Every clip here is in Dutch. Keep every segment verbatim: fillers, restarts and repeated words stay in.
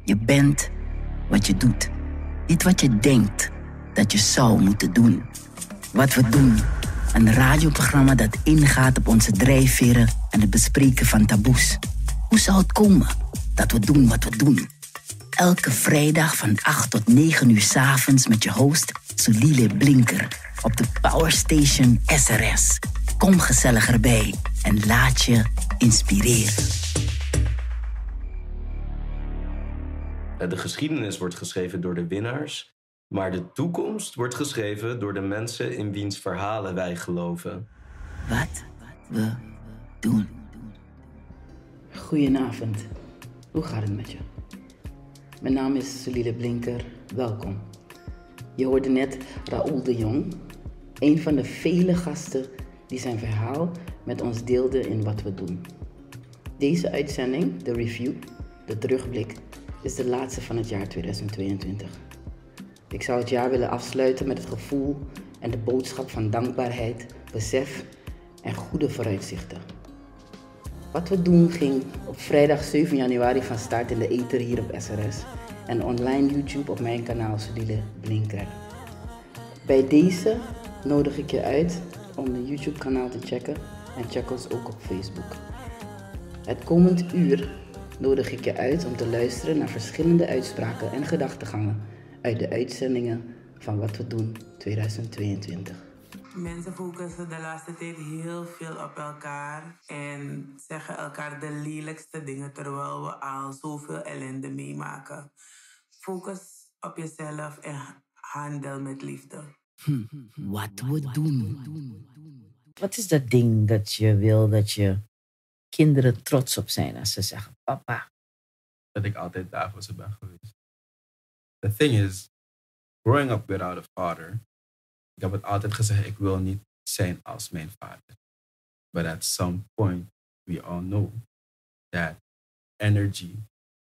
Je bent wat je doet. Niet wat je denkt dat je zou moeten doen. Wat we doen. Een radioprogramma dat ingaat op onze drijfveren en het bespreken van taboes. Hoe zou het komen dat we doen wat we doen? Elke vrijdag van acht tot negen uur 's avonds met je host Sulile Blinker op de Power Station S R S. Kom gezellig erbij en laat je inspireren. De geschiedenis wordt geschreven door de winnaars, maar de toekomst wordt geschreven door de mensen in wiens verhalen wij geloven. Wat we doen. Goedenavond. Hoe gaat het met je? Mijn naam is Sulile Blinker. Welkom. Je hoorde net Raoul de Jong, een van de vele gasten die zijn verhaal met ons deelde in wat we doen. Deze uitzending, de review, de terugblik, is de laatste van het jaar tweeduizend tweeëntwintig. Ik zou het jaar willen afsluiten met het gevoel en de boodschap van dankbaarheid, besef en goede vooruitzichten. Wat we doen ging op vrijdag zeven januari van start in de ether hier op S R S en online YouTube op mijn kanaal Sulile Blinker. Bij deze nodig ik je uit om de YouTube kanaal te checken en check ons ook op Facebook. Het komend uur nodig ik je uit om te luisteren naar verschillende uitspraken en gedachtegangen uit de uitzendingen van Wat we doen tweeduizend tweeëntwintig. Mensen focussen de laatste tijd heel veel op elkaar en zeggen elkaar de lelijkste dingen terwijl we al zoveel ellende meemaken. Focus op jezelf en handel met liefde. Hm, wat we doen. Wat is dat ding dat je wil dat je kinderen trots op zijn als ze zeggen, papa? Dat ik altijd daar voor ze ben geweest. The thing is, growing up without a father, ik heb het altijd gezegd, ik wil niet zijn als mijn vader. But at some point, we all know that energy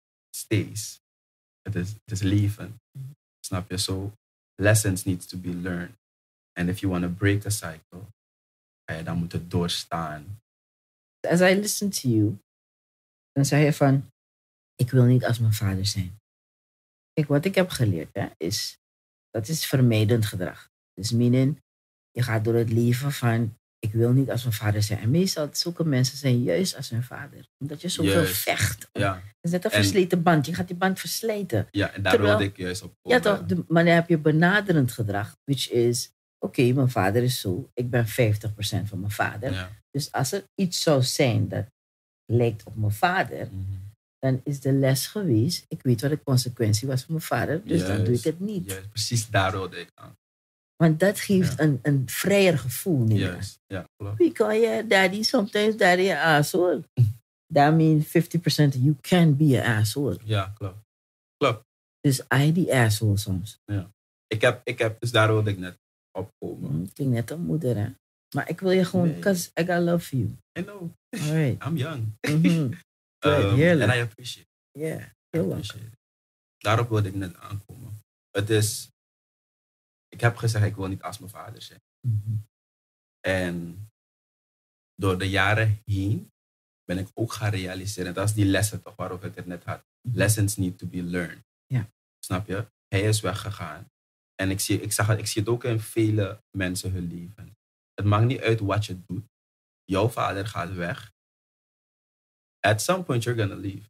stays. Het is, het is leven. Snap je? So, lessons need to be learned. And if you want to break the cycle, ga je dan moeten doorstaan. As I listen to you, dan zei je van, ik wil niet als mijn vader zijn. Kijk, wat ik heb geleerd hè, is, dat is vermijdend gedrag. Dus meaning, je gaat door het leven van, ik wil niet als mijn vader zijn. En meestal, zulke mensen zijn juist als hun vader. Omdat je zoveel Juist. vecht. Ja. Het is net een En- versleten band. Je gaat die band verslijten. Ja, en daar Terwijl- wilde ik juist op Ja komen. toch, de, maar dan heb je benaderend gedrag. Which is, oké, okay, mijn vader is zo. Ik ben vijftig procent van mijn vader. Ja. Dus als er iets zou zijn dat lijkt op mijn vader, Mhm. dan is de les geweest. Ik weet wat de consequentie was voor mijn vader, dus dan doe ik Juist. het niet. Juist, precies daar wilde ik aan. Want dat geeft Ja. een, een vrijer gevoel. Niet meer. Juist, ja, klopt. We call you daddy, sometimes daddy an asshole. That means fifty percent you can be an asshole. Ja, klopt. Klopt. Dus I die asshole soms. Ik heb, ik heb, dus daar wilde ik net op komen. Hm, klinkt net een moeder, hè? Maar ik wil je gewoon, Nee. because I got love for you. I know. Alright. I'm young. Mhm. Good, Um, heerlijk. and I appreciate it. Yeah, I heel leuk. appreciate it. Daarop wilde ik net aankomen. Het is, ik heb gezegd, ik wil niet als mijn vader zijn. Mhm. En door de jaren heen ben ik ook gaan realiseren, dat is die lessen toch waarover ik het net had. Lessons need to be learned. Ja. Snap je? Hij is weggegaan. En ik zie, ik, zag, het- ik zie het ook in vele mensen hun leven. Het maakt niet uit wat je doet. Jouw vader gaat weg. At some point you're gonna leave.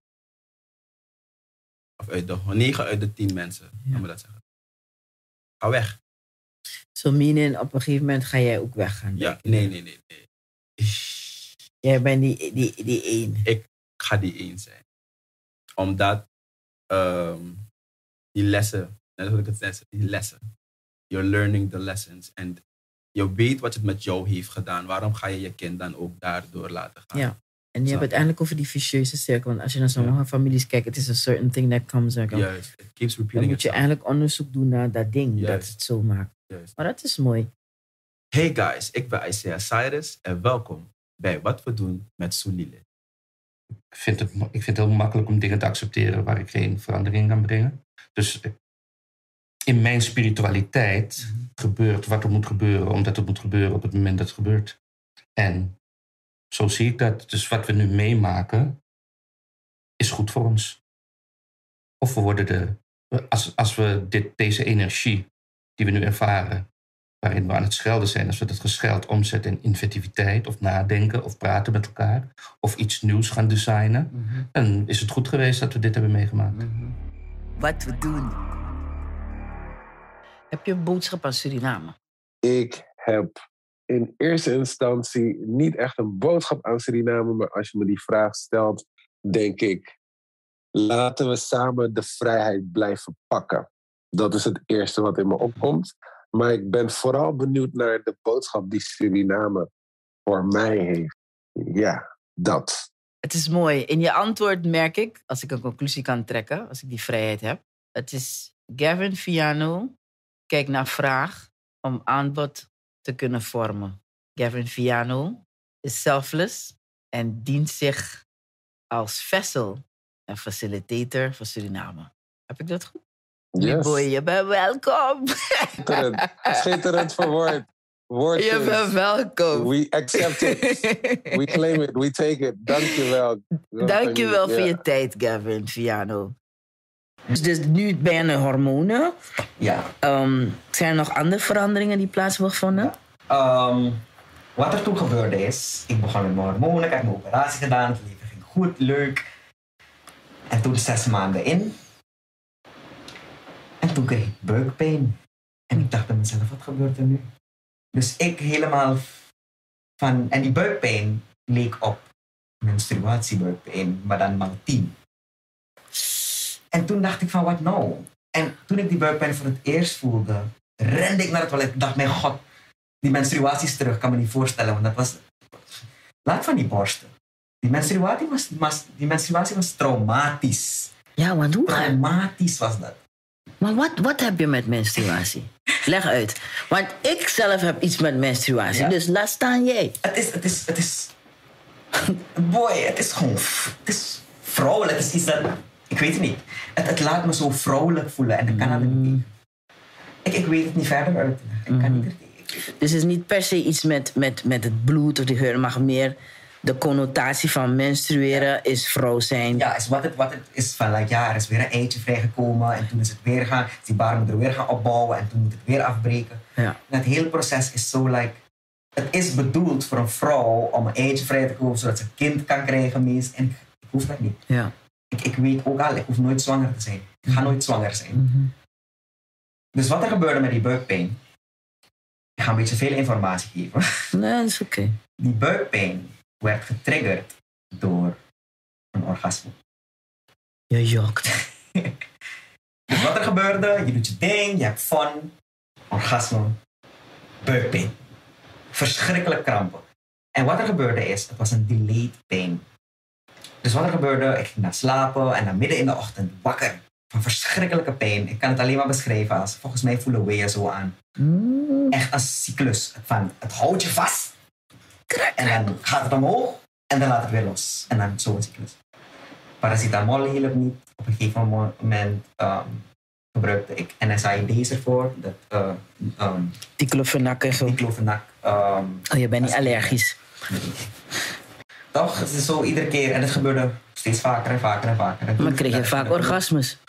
Of uit de negen uit de tien mensen, Ja. laat me dat zeggen. Ga weg. So meaning, op een gegeven moment ga jij ook weggaan. Ja, denk ik. nee, nee, nee, nee. Jij bent die, die, die één. Ik ga die één zijn. Omdat ehm, die lessen, net wat ik het net zei, die lessen. You're learning the lessons. En je weet wat het met jou heeft gedaan. Waarom ga je je kind dan ook daardoor laten gaan? Ja. En je hebt het eigenlijk over die vicieuze cirkel. Want als je naar sommige Ja. families kijkt, het is een certain thing that comes and goes. Juist. It keeps Dan repeating moet je itself. eigenlijk onderzoek doen naar dat ding dat Juist. het zo maakt. Juist. Maar dat is mooi. Hey guys, ik ben Isaiah Cyrus en welkom bij Wat we doen met Sulile. Ik vind, het, ik vind het heel makkelijk om dingen te accepteren waar ik geen verandering kan brengen. Dus in mijn spiritualiteit Mhm. gebeurt wat er moet gebeuren, omdat het moet gebeuren op het moment dat het gebeurt. En zo zie ik dat. Dus wat we nu meemaken, is goed voor ons. Of we worden de, als, als we dit, deze energie die we nu ervaren, waarin we aan het schelden zijn, als we dat gescheld omzetten in inventiviteit of nadenken of praten met elkaar of iets nieuws gaan designen, mm-hmm. dan is het goed geweest dat we dit hebben meegemaakt. Mm-hmm. Wat we doen. Heb je een boodschap aan Suriname? Ik heb in eerste instantie niet echt een boodschap aan Suriname, maar als je me die vraag stelt, denk ik, laten we samen de vrijheid blijven pakken. Dat is het eerste wat in me opkomt. Maar ik ben vooral benieuwd naar de boodschap die Suriname voor mij heeft. Ja, dat. Het is mooi. In je antwoord merk ik, als ik een conclusie kan trekken, als ik die vrijheid heb. Het is Gavin Viano, kijk naar vraag om aanbod te kunnen vormen. Gavin Viano is selfless en dient zich als vessel en facilitator voor Suriname. Heb ik dat goed? Yes. Boy, je bent welkom. Schitterend. Schitterend verwoord. Woordjes. Je bent welkom. We accept it. We claim it. We take it. Dankjewel. Dankjewel voor ja. je tijd, Gavin Viano. Dus nu ben je hormonen. Ja. Um, zijn er nog andere veranderingen die plaats hebben gevonden? Ja. Um, wat er toen gebeurde is, ik begon met mijn hormonen, ik heb mijn operatie gedaan, het leven ging goed, leuk. En toen zes maanden in. En toen kreeg ik buikpijn. En ik dacht bij mezelf, wat gebeurt er nu? Dus ik helemaal van... En die buikpijn leek op menstruatiebuikpijn, maar dan maal tien. En toen dacht ik van, wat nou? En toen ik die buikpijn voor het eerst voelde, rende ik naar het toilet. Ik dacht, mijn god, die menstruatie is terug. Ik kan me niet voorstellen, want dat was... Laat van die borsten. Die menstruatie was, was, die menstruatie was traumatisch. Ja, want hoe? Traumatisch was dat. Maar wat, wat heb je met menstruatie? Leg uit. Want ik zelf heb iets met menstruatie, ja. Dus laat staan jij. Het is, het is, het is... Boy, het is gewoon... Het is vrouwelijk. Het is iets dat... Ik weet het niet. Het, het laat me zo vrouwelijk voelen en ik kan mm. het niet. Ik, ik weet het niet verder uit te leggen. Ik kan mm. niet er, Dus het is niet per se iets met, met, met het bloed of de geur, maar meer de connotatie van menstrueren ja. is vrouw zijn. Ja, is wat, het, wat het is van, like, ja, er is weer een eitje vrijgekomen en toen is het weer gaan, is die baarmoeder weer gaan opbouwen en toen moet het weer afbreken. Ja. En het hele proces is zo, like, het is bedoeld voor een vrouw om een eitje vrij te komen zodat ze een kind kan krijgen meest. En ik, ik hoef dat niet. Ja. Ik, ik weet ook al, ik hoef nooit zwanger te zijn. Ik ga nooit zwanger zijn. Mm-hmm. Dus wat er gebeurde met die buikpijn, ik ga een beetje veel informatie geven. Nee, dat is oké. Okay. Die buikpijn werd getriggerd door een orgasme. Je jokt. Dus wat er gebeurde, je doet je ding, je hebt fun, orgasme, buikpijn. Verschrikkelijk krampen. En wat er gebeurde is, het was een delayed pain. Dus wat er gebeurde, ik ging naar slapen en dan midden in de ochtend wakker van verschrikkelijke pijn. Ik kan het alleen maar beschrijven als, volgens mij voelen we je zo aan. Mm. Echt een cyclus van, het houdt je vast. En dan gaat het omhoog en dan laat het weer los. En dan zo'n cyclus. Paracetamol hielp niet. Op een gegeven moment um, gebruikte ik N S A I D's ervoor. Dat, uh, um, Diclofenac en zo. Diclofenac. Um, oh, je bent niet allergisch. Nee. Toch? Het is zo iedere keer. En het gebeurde steeds vaker en vaker en vaker. En maar kreeg je vaak orgasmes?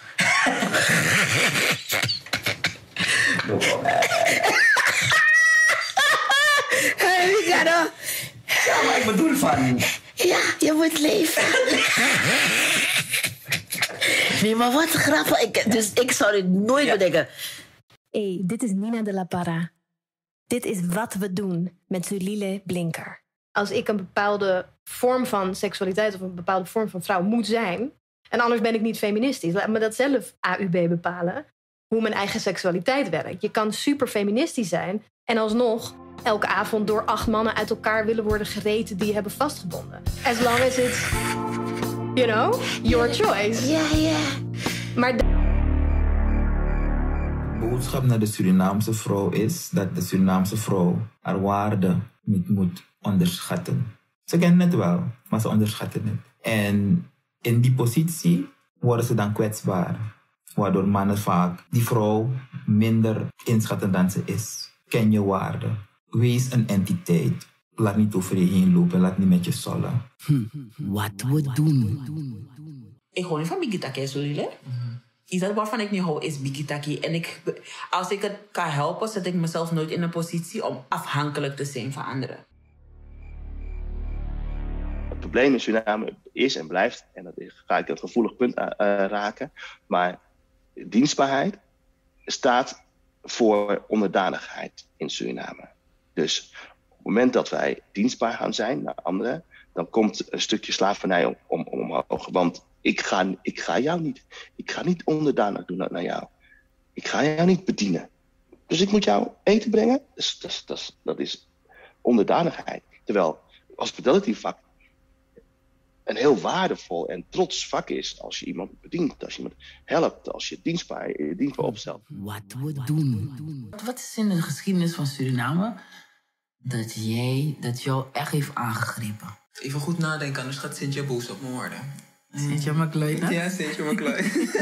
Hey, Ricardo. Ja, maar ik bedoel van... Ja, je moet leven. Nee, maar wat grappig. Ik, dus ik zou dit nooit ja. bedenken. Hey, dit is Nina de la Parra. Dit is Wat we doen met Zulile Blinker. Als ik een bepaalde vorm van seksualiteit of een bepaalde vorm van vrouw moet zijn, en anders ben ik niet feministisch, laat me dat zelf A U B bepalen, hoe mijn eigen seksualiteit werkt. Je kan super feministisch zijn en alsnog elke avond door acht mannen uit elkaar willen worden gereten die je hebben vastgebonden. As long as it's, you know, your choice. Ja, ja. Maar de boodschap naar de Surinaamse vrouw is dat de Surinaamse vrouw haar waarde niet moet onderschatten. Ze kennen het wel, maar ze onderschatten het. En in die positie worden ze dan kwetsbaar. Waardoor mannen vaak die vrouw minder inschatten dan ze is. Ken je waarde. Wees een entiteit. Laat niet over je heen lopen. Laat niet met je sollen. Hm, wat we doen. Ik hou niet van bigitaki, Zulile. Mm-hmm. Iets waarvan ik niet hou is bigitaki. En ik, als ik het kan helpen, zet ik mezelf nooit in een positie om afhankelijk te zijn van anderen. Het probleem in Suriname is en blijft, en dat ga ik een gevoelig punt uh, raken, maar dienstbaarheid staat voor onderdanigheid in Suriname. Dus op het moment dat wij dienstbaar gaan zijn naar anderen, dan komt een stukje slavernij om, om, om omhoog. Want ik ga, ik ga jou niet, ik ga niet onderdanig doen naar, naar jou. Ik ga jou niet bedienen. Dus ik moet jou eten brengen. Dus, dat, dat, dat is onderdanigheid. Terwijl hospitality vak een heel waardevol en trots vak is als je iemand bedient, als je iemand helpt, als je dienstbaar, je dienstbaar opstelt. Wat we doen. Wat is in de geschiedenis van Suriname dat jij, dat jou echt heeft aangegrepen? Even goed nadenken, anders gaat Cynthia boos op me worden. Cynthia McLeod, hè? Ja, Cynthia McLeod.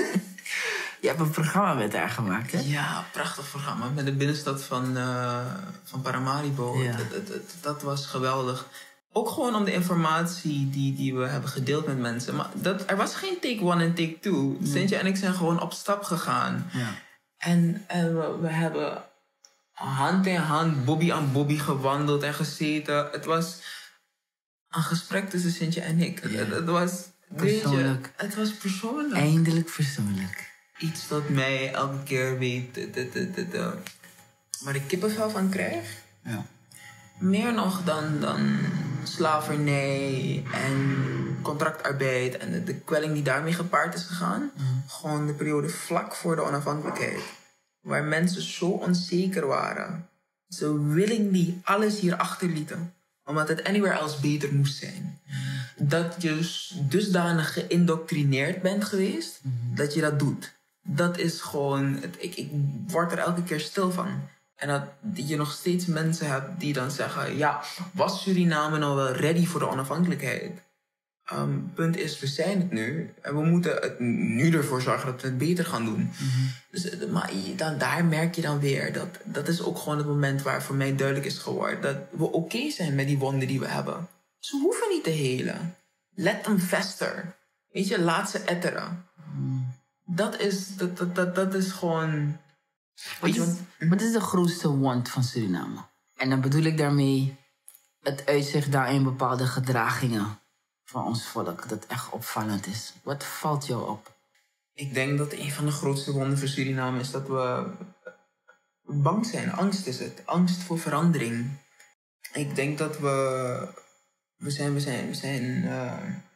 Je hebt een programma met haar gemaakt, hè? Ja, prachtig programma. Met de binnenstad van, uh, van Paramaribo. Ja. Dat, dat, dat, dat was geweldig. Ook gewoon om de informatie die, die we hebben gedeeld met mensen. Maar dat, er was geen take one en take two. Nee. Cynthia en ik zijn gewoon op stap gegaan. Ja. En, en we, we hebben hand in hand, Bobby aan Bobby gewandeld en gezeten. Het was een gesprek tussen Cynthia en ik. Ja. Het, het was persoonlijk. Je, het was persoonlijk. Eindelijk persoonlijk. Iets dat mij elke keer weet, de, de, de, de, de, waar ik kippenvel van krijg. Ja. Meer nog dan, dan slavernij en contractarbeid en de, de kwelling die daarmee gepaard is gegaan. Mm. Gewoon de periode vlak voor de onafhankelijkheid. Waar mensen zo onzeker waren. Ze willingly alles hier achterlieten. Omdat het anywhere else beter moest zijn. Mm. Dat je dusdanig geïndoctrineerd bent geweest, mm. dat je dat doet. Dat is gewoon, het, ik, ik word er elke keer stil van. En dat je nog steeds mensen hebt die dan zeggen, ja, was Suriname nou wel ready voor de onafhankelijkheid? Um, punt is, we zijn het nu. En we moeten het nu ervoor zorgen dat we het beter gaan doen. Mm-hmm. Dus, maar dan, daar merk je dan weer, dat, dat is ook gewoon het moment waar voor mij duidelijk is geworden dat we oké okay zijn met die wonden die we hebben. Ze hoeven niet te helen. Let them fester. Weet je, laat ze etteren. Mm. Dat is, dat, dat, dat, dat is gewoon... Wat is, wat is de grootste wond van Suriname? En dan bedoel ik daarmee het uitzicht daarin bepaalde gedragingen van ons volk, dat echt opvallend is. Wat valt jou op? Ik denk dat een van de grootste wonden voor Suriname is dat we bang zijn. Angst is het. Angst voor verandering. Ik denk dat we... We zijn, we zijn, we zijn uh,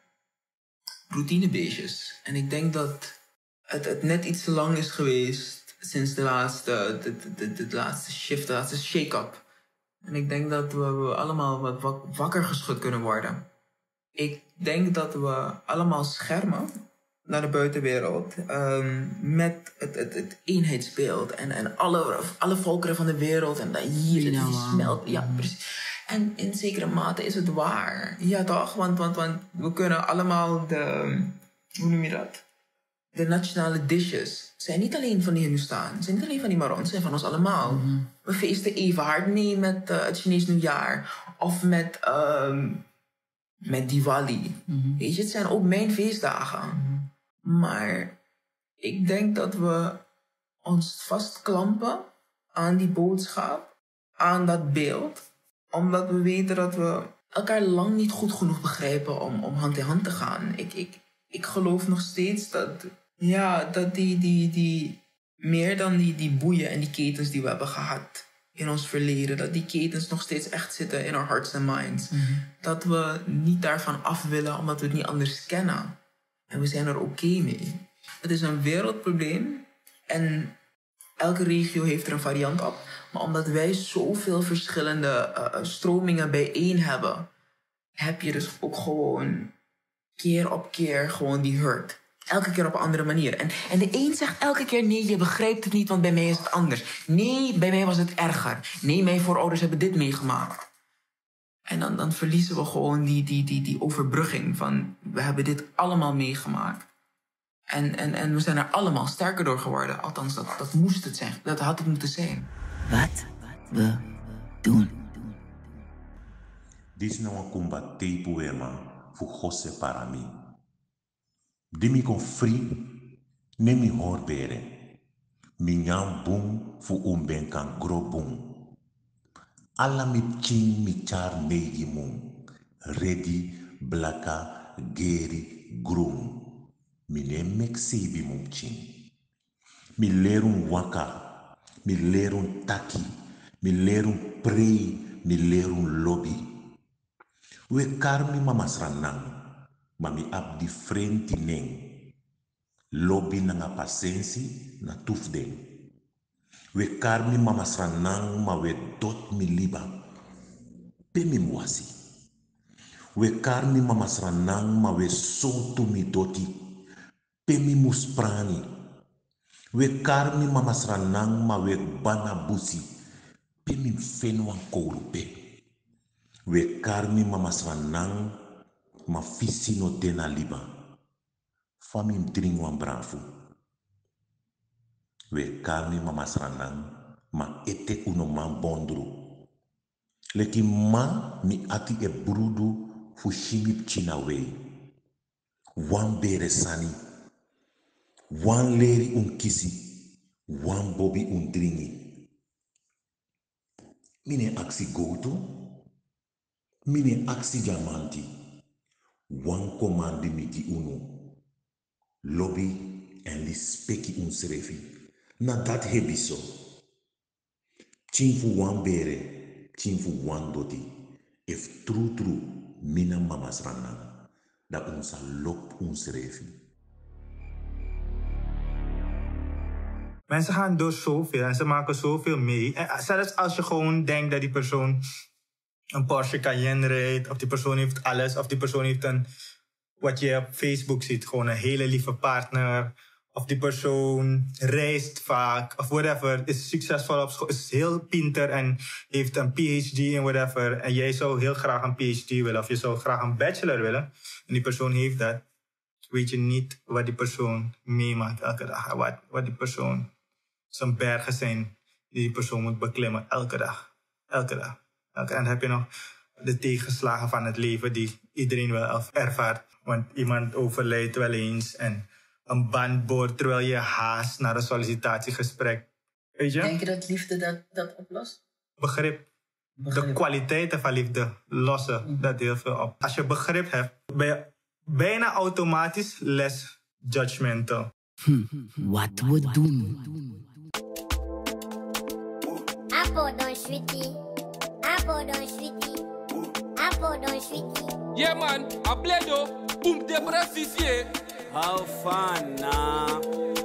routinebeestjes. En ik denk dat het, het net iets te lang is geweest sinds de laatste, de, de, de, de laatste shift, de laatste shake-up. En ik denk dat we, we allemaal wat wak, wakker geschud kunnen worden. Ik denk dat we allemaal schermen naar de buitenwereld um, met het, het, het eenheidsbeeld. En, en alle, alle volkeren van de wereld. En dat hier zit die smelt. Ja, precies. En in zekere mate is het waar. Ja, toch? Want, want, want we kunnen allemaal de... Hoe noem je dat? De nationale dishes zijn niet alleen van die Hindustan, zijn niet alleen van die Marons, zijn van ons allemaal. Mm-hmm. We feesten even hard mee met uh, het Chinees nieuwjaar of met, um, met Diwali. Mm-hmm. Weet je, het zijn ook mijn feestdagen. Mm-hmm. Maar ik denk dat we ons vastklampen aan die boodschap, aan dat beeld, omdat we weten dat we elkaar lang niet goed genoeg begrijpen om, om hand in hand te gaan. Ik, ik, ik geloof nog steeds dat... Ja, dat die, die, die, meer dan die, die boeien en die ketens die we hebben gehad in ons verleden, dat die ketens nog steeds echt zitten in our hearts and minds. Mm-hmm. Dat we niet daarvan af willen omdat we het niet anders kennen. En we zijn er oké okay mee. Het is een wereldprobleem en elke regio heeft er een variant op. Maar omdat wij zoveel verschillende uh, stromingen bijeen hebben, heb je dus ook gewoon keer op keer gewoon die hurt. Elke keer op een andere manier. En, en de een zegt elke keer, nee, je begrijpt het niet, want bij mij is het anders. Nee, bij mij was het erger. Nee, mijn voorouders hebben dit meegemaakt. En dan, dan verliezen we gewoon die, die, die, die overbrugging van, we hebben dit allemaal meegemaakt. En, en, en we zijn er allemaal sterker door geworden. Althans, dat, dat moest het zijn. Dat had het moeten zijn. Wat we doen. Dit is nou een combatté poema voor José para mim. Dimi kon free, nemi horbere. Minyam boom fu umben kan gro boom. Alla mi ching mi char meigi mum. Ready, blaka, geri, groom. Mi ne mek sebi mum ching. Mi lerun waka, mi lerun taki, mi lerun pray, mi lerun lobby. We karmi mamas ranang, mami abdi frenti neng. Lobby na nga pasensi na tufdeng. We karmi mamas ranang ma we dot mi liba. Pe mi mwasi. We karmi mamas ranang ma we sotu mi doti. Pe mi musprani. We karmi mamas ranang ma we bana busi. Pe mi fenwan korupe. We karmi mamas ranang ma fisi no dena liba. Famim dringwan brafu. We karmi mamas ranang ma ete uno man bondru. Leki ma mi ati e brudu fu shimip china we. Wan bere sani. Wan leri un kisi. Wan bobi un dringi. Mine aksi goto. Mine aksi diamanti. Wan komandi miti uno. Lobby en lispeki un srefi. Na dat hebiso. Chinfu wan bere. Chinfu wan doti. If true true mina mamas ranang. Da unsa lop un srefi. Mensen gaan door zoveel en ze maken zoveel mee. En zelfs als je gewoon denkt dat die persoon een Porsche Cayenne rijdt, of die persoon heeft alles, of die persoon heeft een, wat je op Facebook ziet, gewoon een hele lieve partner, of die persoon reist vaak, of whatever, is succesvol op school, is heel pinter en heeft een P H D en whatever, en jij zou heel graag een P H D willen, of je zou graag een bachelor willen, en die persoon heeft dat, weet je niet wat die persoon meemaakt elke dag, wat, wat die persoon, zijn bergen zijn die die persoon moet beklimmen elke dag, elke dag. elke, en dan heb je nog de tegenslagen van het leven die iedereen wel ervaart. Want iemand overlijdt wel eens en een band boort terwijl je haast naar een sollicitatiegesprek. Weet je? Denk je dat liefde dat, dat oplost? Begrip. Begrip. De kwaliteiten van liefde lossen mm. dat heel veel op. Als je begrip hebt, ben je bijna automatisch less judgmental. Hm. Wat we doen. Apple don sweetie. Apple don sweetie. Apple don sweetie. Yeah man, a bledo, boom de brasisie. How fun nah.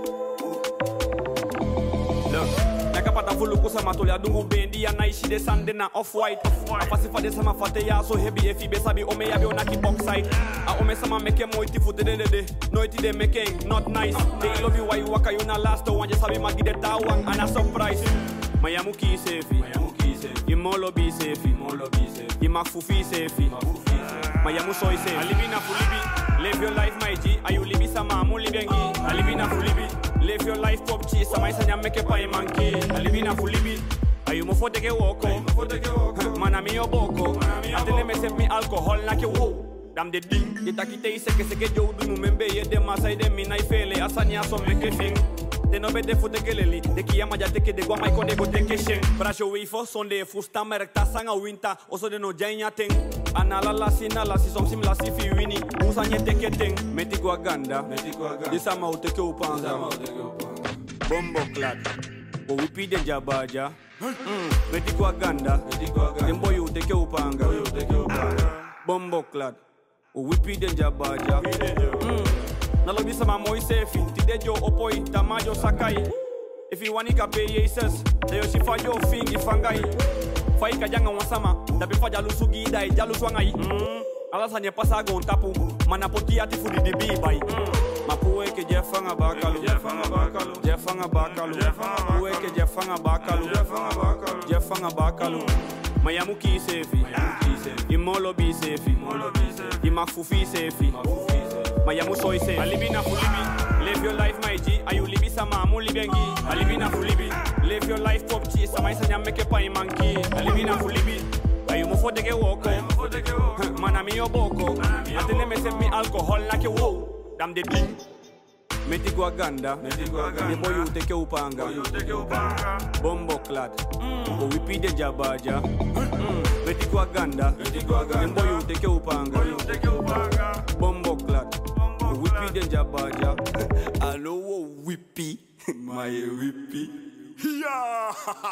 Look, like a pata fulu kusa matolia dungu bendi ya naishi de sande na off-white. A pasi fa de sama fate ya so heavy efi be sabi ome ya be onaki boxside. A ome sama meke moiti fute de de de. Noiti de meke, not nice. They love you why you waka you na last one just sabi magi de tawang and a surprise. Mayamu ki sefi, Mayamu ki sefi. Imolo bi sefi, Imolo bi sefi. Imafufi sefi, Mafufi sefi. Mayamu soy sefi. Alibina fulibi, live your life my G. Ayu libi sama mu libengi. Alibina fulibi, live your life pop chi. Sama isanya meke pa imanki. Alibina fulibi, ayu mo fote ke woko. Mana mi oboko. Atene me sep mi alcohol na ke wo. Dam de ding, de takite ise ke se ke jo du nu membe ye de masai de mina ifele asanya so meke fing. De no de fute geleli, de kia maja teke de gua mai konde go teke shen. Brasho wifo sonde fusta merkta sanga winta, oso de no janya ting. Anala la sina si som sim la si fi wini, usanye teke ting. Meti gua ganda, meti gua ganda. Disa ma uteke upanga, disa ma uteke upanga. Bombo clad, o wipi de jabaja. Meti gua ganda, meti gua ganda. Dembo yu teke upanga, yu teke upanga. Bombo clad, o wipi de jabaja. Na lobi sama moi sefi, tide jo opoi, tamajo sakai. If you want to pay Jesus, de yo shifa jo fingi fangai. Fai ka janga wasama, da be fa jalu sugi dai jalu swangai. Mm. Ala sanye pasa go tapu, mana poti ati fudi di bi bai. Mm. Mapuwe ke jefanga bakalu, jefanga bakalu, jefanga bakalu, mapuwe ke jefanga bakalu, jefanga bakalu, jefanga bakalu. Mayamu ki sefi, imolo bi sefi, imolo bi sefi, imafufi sefi. Mayamu soy se Alibina fulibi, live your life my G. Ayu libi sama mu libengi. Alibina fulibi, live your life pop chi. Sama isanya meke pa imanki. Alibina fulibi, ayu mu fote ke woko. Mana mi oboko. Atene me sep mi alcohol na ke wo. Dam de ding. Meti guaganda. Meti guaganda. De boy you take your upanga. You take your upanga. Bombo clad. Go whippy de jabaja. Meti guaganda. Meti guaganda. De boy you take your upanga. You take your upanga. Bombo clad. Go whippy de jabaja. Allo whippy. My whippy. Ja.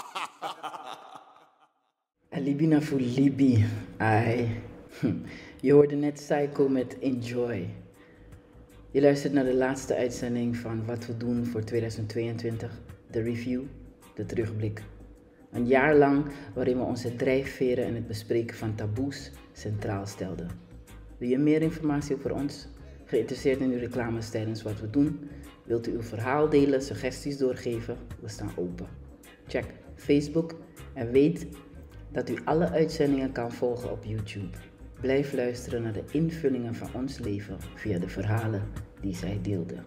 Alibina voor Libi. Ai. Je hoorde net Psycho met Enjoy. Je luistert naar de laatste uitzending van Wat we doen voor tweeduizend tweeëntwintig. De review, de terugblik. Een jaar lang waarin we onze drijfveren en het bespreken van taboes centraal stelden. Wil je meer informatie over ons? Geïnteresseerd in uw reclames tijdens Wat we doen? Wilt u uw verhaal delen, suggesties doorgeven? We staan open. Check Facebook en weet dat u alle uitzendingen kan volgen op YouTube. Blijf luisteren naar de invullingen van ons leven via de verhalen die zij deelden.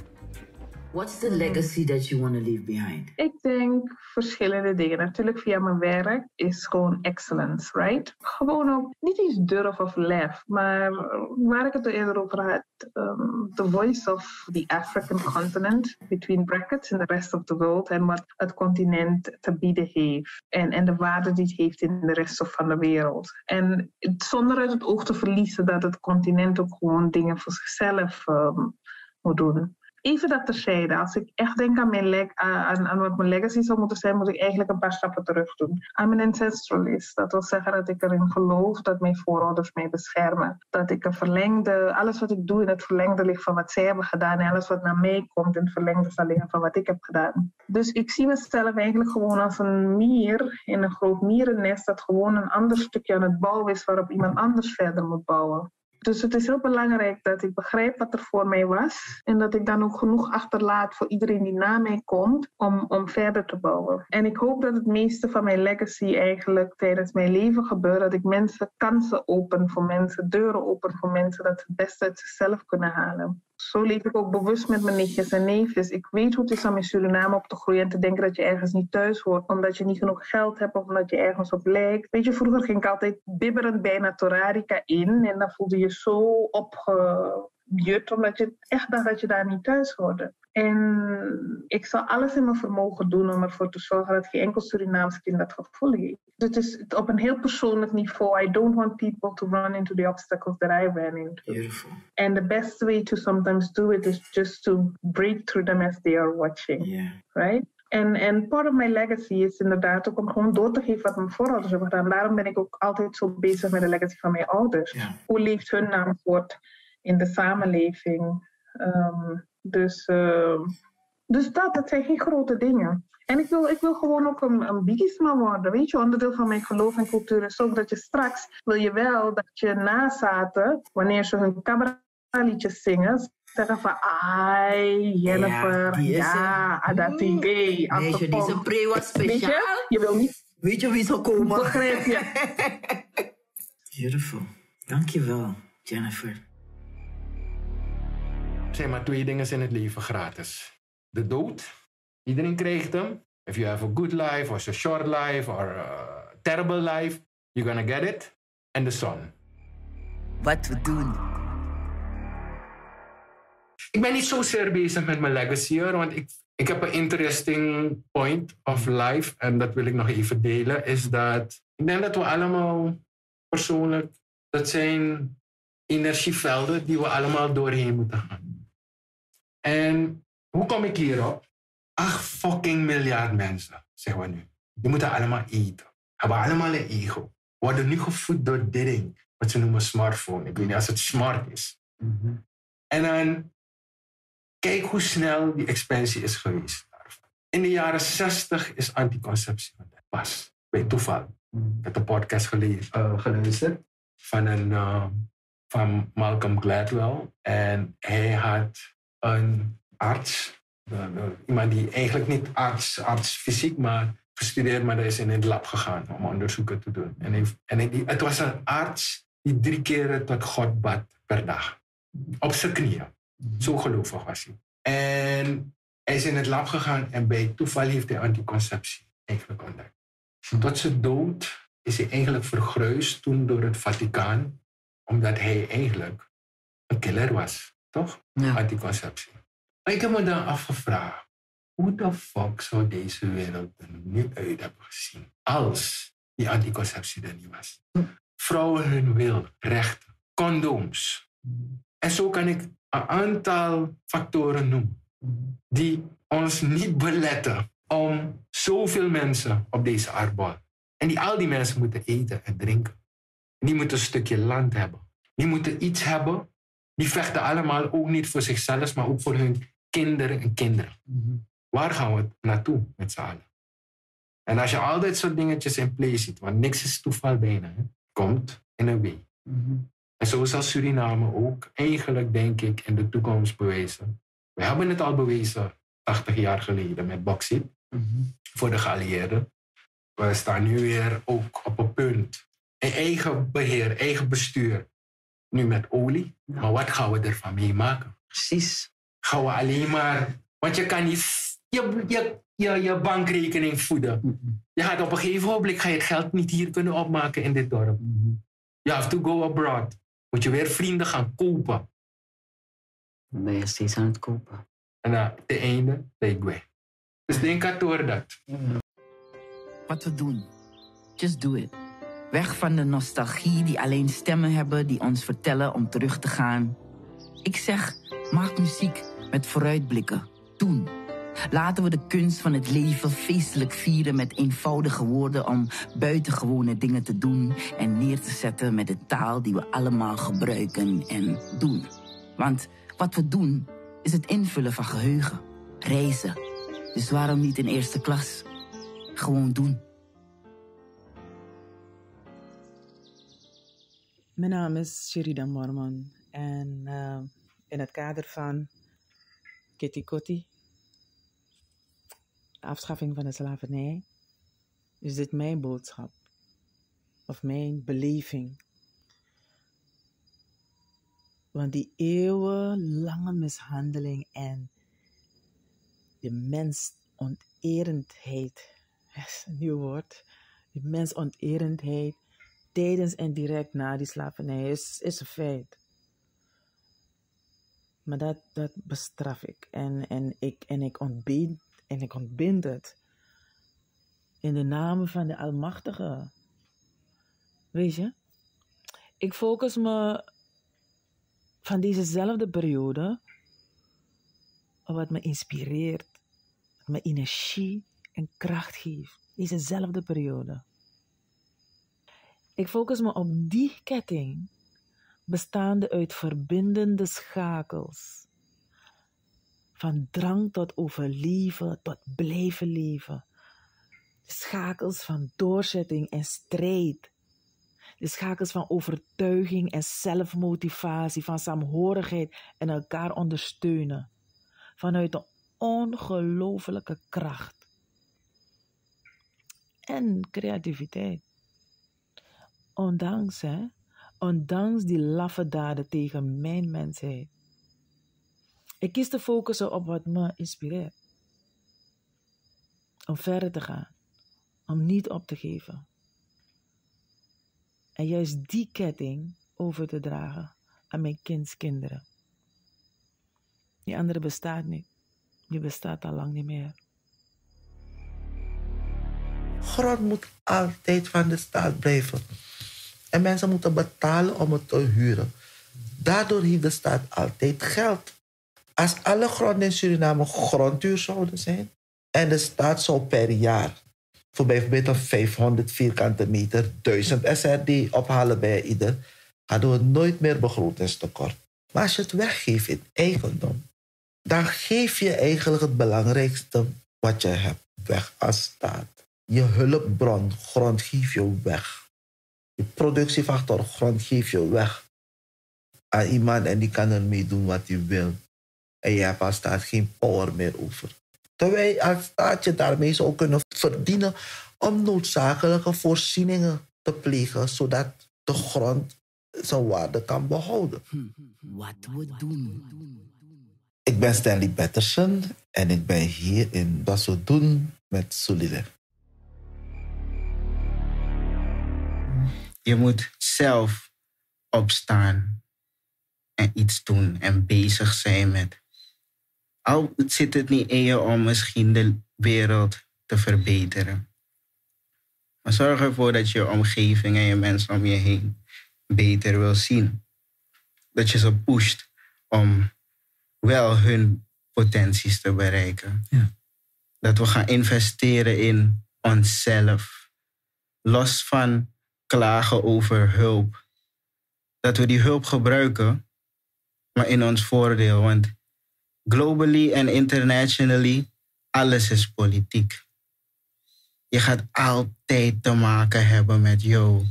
What's the legacy that you want to leave behind? Ik denk verschillende dingen. Natuurlijk via mijn werk is gewoon excellence, right? Gewoon ook niet eens durf of lef, maar waar ik het eerder over had. Um, the voice of the African continent, between brackets, in the rest of the world. En wat het continent te bieden heeft. En, en de waarde die het heeft in de rest van de wereld. En zonder uit het oog te verliezen dat het continent ook gewoon dingen voor zichzelf um, moet doen. Even dat terzijde. Als ik echt denk aan, mijn leg- aan, aan wat mijn legacy zou moeten zijn, moet ik eigenlijk een paar stappen terug doen. I'm an ancestralist. Dat wil zeggen dat ik erin geloof dat mijn voorouders mij beschermen. Dat ik een verlengde, alles wat ik doe in het verlengde ligt van wat zij hebben gedaan. En alles wat naar mij komt in het verlengde zal liggen van wat ik heb gedaan. Dus ik zie mezelf eigenlijk gewoon als een mier in een groot mierennest dat gewoon een ander stukje aan het bouwen is waarop iemand anders verder moet bouwen. Dus het is heel belangrijk dat ik begrijp wat er voor mij was. En dat ik dan ook genoeg achterlaat voor iedereen die na mij komt om, om verder te bouwen. En ik hoop dat het meeste van mijn legacy eigenlijk tijdens mijn leven gebeurt. Dat ik mensen kansen open voor mensen, deuren open voor mensen. Dat ze het beste uit zichzelf kunnen halen. Zo leef ik ook bewust met mijn nichtjes en neefjes. Ik weet hoe het is om in Suriname op te groeien en te denken dat je ergens niet thuis hoort. Omdat je niet genoeg geld hebt of omdat je ergens op lijkt. Weet je, vroeger ging ik altijd bibberend bijna Torarica in. En dan voelde je zo opgejut omdat je echt dacht dat je daar niet thuis hoorde. En ik zal alles in mijn vermogen doen om ervoor te zorgen dat geen enkel Surinaams kind dat gevoel heeft. Dus het is op een heel persoonlijk niveau. I don't want people to run into the obstacles that I ran into. Beautiful. And the best way to sometimes do it is just to break through them as they are watching. Yeah. Right? En, en part of my legacy is inderdaad ook om gewoon door te geven wat mijn voorouders hebben gedaan. Daarom ben ik ook altijd zo bezig met de legacy van mijn ouders. Yeah. Hoe leeft hun naam voort in de samenleving? Um, dus, uh, dus dat, dat zijn geen grote dingen. En ik wil, ik wil gewoon ook een, een biggisma worden. Weet je, onderdeel van mijn geloof en cultuur is ook dat je straks, wil je wel dat je nazaten, wanneer ze hun cabaraliedjes zingen, zeggen van, ai, Jennifer, ja, ja dat idee. Nee, je, deze pre was speciaal. Weet je? Je wil niet... Weet je wie is gekomen? Begrijp je? Beautiful. Dankjewel, Jennifer. Er zijn maar twee dingen in het leven gratis. De dood. Iedereen krijgt hem. If you have a good life, or a short life, or a terrible life, you're gonna get it. En de sun. Wat we doen. Ik ben niet zozeer bezig met mijn legacy, hoor, want ik, ik heb een interesting point of life, en dat wil ik nog even delen, is dat ik denk dat we allemaal persoonlijk, dat zijn energievelden die we allemaal doorheen moeten gaan. En hoe kom ik hierop? Acht fucking miljard mensen, zeggen we nu. Die moeten allemaal eten. Hebben allemaal een ego. Worden nu gevoed door dit ding, wat ze noemen smartphone. Ik weet niet als het smart is. Mm-hmm. En dan kijk hoe snel die expansie is geweest. In de jaren zestig is anticonceptie pas. Bij toeval. Mm-hmm. Ik heb een podcast gelezen, uh, geluisterd van, een, uh, van Malcolm Gladwell. En hij had een arts, uh, uh, iemand die eigenlijk niet arts, arts fysiek, maar gestudeerd, maar hij is in het lab gegaan om onderzoeken te doen. En, hij, en hij, het was een arts die drie keer tot God bad per dag. Op zijn knieën. Zo gelovig was hij. En hij is in het lab gegaan en bij toeval heeft hij anticonceptie eigenlijk ontdekt. Tot zijn dood is hij eigenlijk vergruisd toen door het Vaticaan, omdat hij eigenlijk een killer was. Toch? Ja. Anticonceptie. Maar ik heb me dan afgevraagd, hoe de fuck zou deze wereld er nu uit hebben gezien als die anticonceptie er niet was? Vrouwen hun wil, rechten, condooms. En zo kan ik een aantal factoren noemen die ons niet beletten om zoveel mensen op deze aardbol. En die al die mensen moeten eten en drinken. Die moeten een stukje land hebben. Die moeten iets hebben. Die vechten allemaal ook niet voor zichzelf, maar ook voor hun kinderen en kinderen. Mm-hmm. Waar gaan we naartoe met z'n allen? En als je al dit soort dingetjes in play ziet, want niks is toeval bijna, hè, komt in een way. Mm-hmm. En zo zal Suriname ook eigenlijk, denk ik, in de toekomst bewijzen. We hebben het al bewezen tachtig jaar geleden met bauxiet, mm-hmm. voor de geallieerden. We staan nu weer ook op een punt. Een eigen beheer, eigen bestuur. Nu met olie. Ja. Maar wat gaan we ervan meemaken? Precies. Gaan we alleen maar... Want je kan niet je, je, je, je bankrekening voeden. Mm-hmm. Je gaat op een gegeven moment ga je het geld niet hier kunnen opmaken in dit dorp. Mm-hmm. You have to go abroad. Moet je weer vrienden gaan kopen. Dan ben je steeds aan het kopen. En aan het einde ben ik weg. Dus denk aan door dat. Mm-hmm. Wat we doen. Just do it. Weg van de nostalgie die alleen stemmen hebben die ons vertellen om terug te gaan. Ik zeg, maak muziek met vooruitblikken. Doen. Laten we de kunst van het leven feestelijk vieren met eenvoudige woorden om buitengewone dingen te doen en neer te zetten met de taal die we allemaal gebruiken en doen. Want wat we doen is het invullen van geheugen, reizen. Dus waarom niet in eerste klas? Gewoon doen. Mijn naam is Sherida Mormon en uh, in het kader van Kitty Kotti, de afschaffing van de slavernij, is dit mijn boodschap of mijn beleving. Want die eeuwenlange mishandeling en de mensonterendheid, dat is een nieuw woord, de mensonterendheid tijdens en direct na die slavernij is, is een feit. Maar dat, dat bestraf ik. En, en ik. en ik ontbind en ik ontbind het. In de naam van de Almachtige. Weet je? Ik focus me van dezezelfde periode op wat me inspireert. Wat me energie en kracht geeft. Dezezelfde periode. Ik focus me op die ketting, bestaande uit verbindende schakels. Van drang tot overleven, tot blijven leven. De schakels van doorzetting en strijd. De schakels van overtuiging en zelfmotivatie, van saamhorigheid en elkaar ondersteunen. Vanuit een ongelofelijke kracht. En creativiteit. Ondanks, hè, ondanks die laffe daden tegen mijn mensheid. Ik kies te focussen op wat me inspireert. Om verder te gaan. Om niet op te geven. En juist die ketting over te dragen aan mijn kindskinderen. Die andere bestaat niet. Die bestaat al lang niet meer. Grond moet altijd van de staat blijven. En mensen moeten betalen om het te huren. Daardoor heeft de staat altijd geld. Als alle gronden in Suriname grondhuur zouden zijn en de staat zou per jaar voor bijvoorbeeld een vijfhonderd vierkante meter duizend S R D ophalen bij ieder, hadden we nooit meer begrotingstekort. Maar als je het weggeeft in eigendom, dan geef je eigenlijk het belangrijkste wat je hebt weg als staat. Je hulpbron, grond, geef je weg. Je productiefactor, grond, geef je weg aan iemand en die kan ermee doen wat hij wil. En je hebt als staat geen power meer over. Terwijl je als staat je daarmee zou kunnen verdienen om noodzakelijke voorzieningen te plegen, zodat de grond zijn waarde kan behouden. Wat we doen. Ik ben Stanley Patterson en ik ben hier in Dat We Doen met Solide. Je moet zelf opstaan en iets doen en bezig zijn met... Al zit het niet in je om misschien de wereld te verbeteren. Maar zorg ervoor dat je omgeving en je mensen om je heen beter wil zien. Dat je ze pusht om wel hun potenties te bereiken. Ja. Dat we gaan investeren in onszelf. Los van klagen over hulp. Dat we die hulp gebruiken, maar in ons voordeel. Want globally en internationally, alles is politiek. Je gaat altijd te maken hebben met, yo,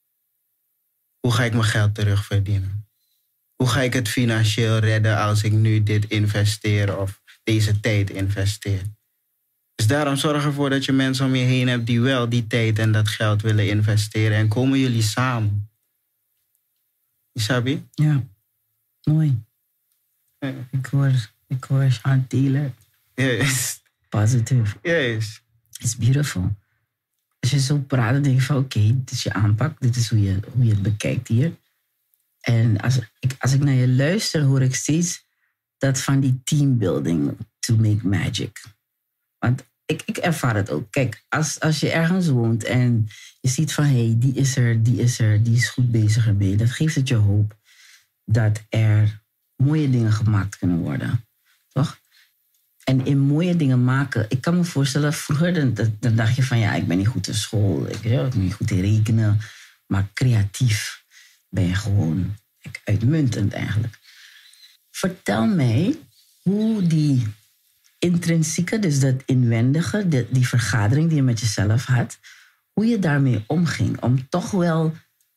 hoe ga ik mijn geld terugverdienen? Hoe ga ik het financieel redden als ik nu dit investeer of deze tijd investeer? Dus daarom zorg ervoor dat je mensen om je heen hebt die wel die tijd en dat geld willen investeren. En komen jullie samen. Isabi? Ja, mooi. Ja. Ik hoor, ik hoor Sean Taylor. Yes. Positive. Yes. It's beautiful. Als je zo praat, dan denk je van oké, okay, dit is je aanpak. Dit is hoe je, hoe je het bekijkt hier. En als ik, als ik naar je luister, hoor ik steeds dat van die teambuilding to make magic. Want ik, ik ervaar het ook. Kijk, als, als je ergens woont en je ziet van hé, hey, die is er, die is er, die is goed bezig ermee. Dat geeft het je hoop dat er mooie dingen gemaakt kunnen worden. Toch? En in mooie dingen maken, ik kan me voorstellen, vroeger dan, dan dacht je van ja, ik ben niet goed in school, ik, ja, ik ben niet goed in rekenen. Maar creatief ben je gewoon uitmuntend eigenlijk. Vertel mij hoe die intrinsieke, dus dat inwendige, die, die vergadering die je met jezelf had, hoe je daarmee omging. Om toch wel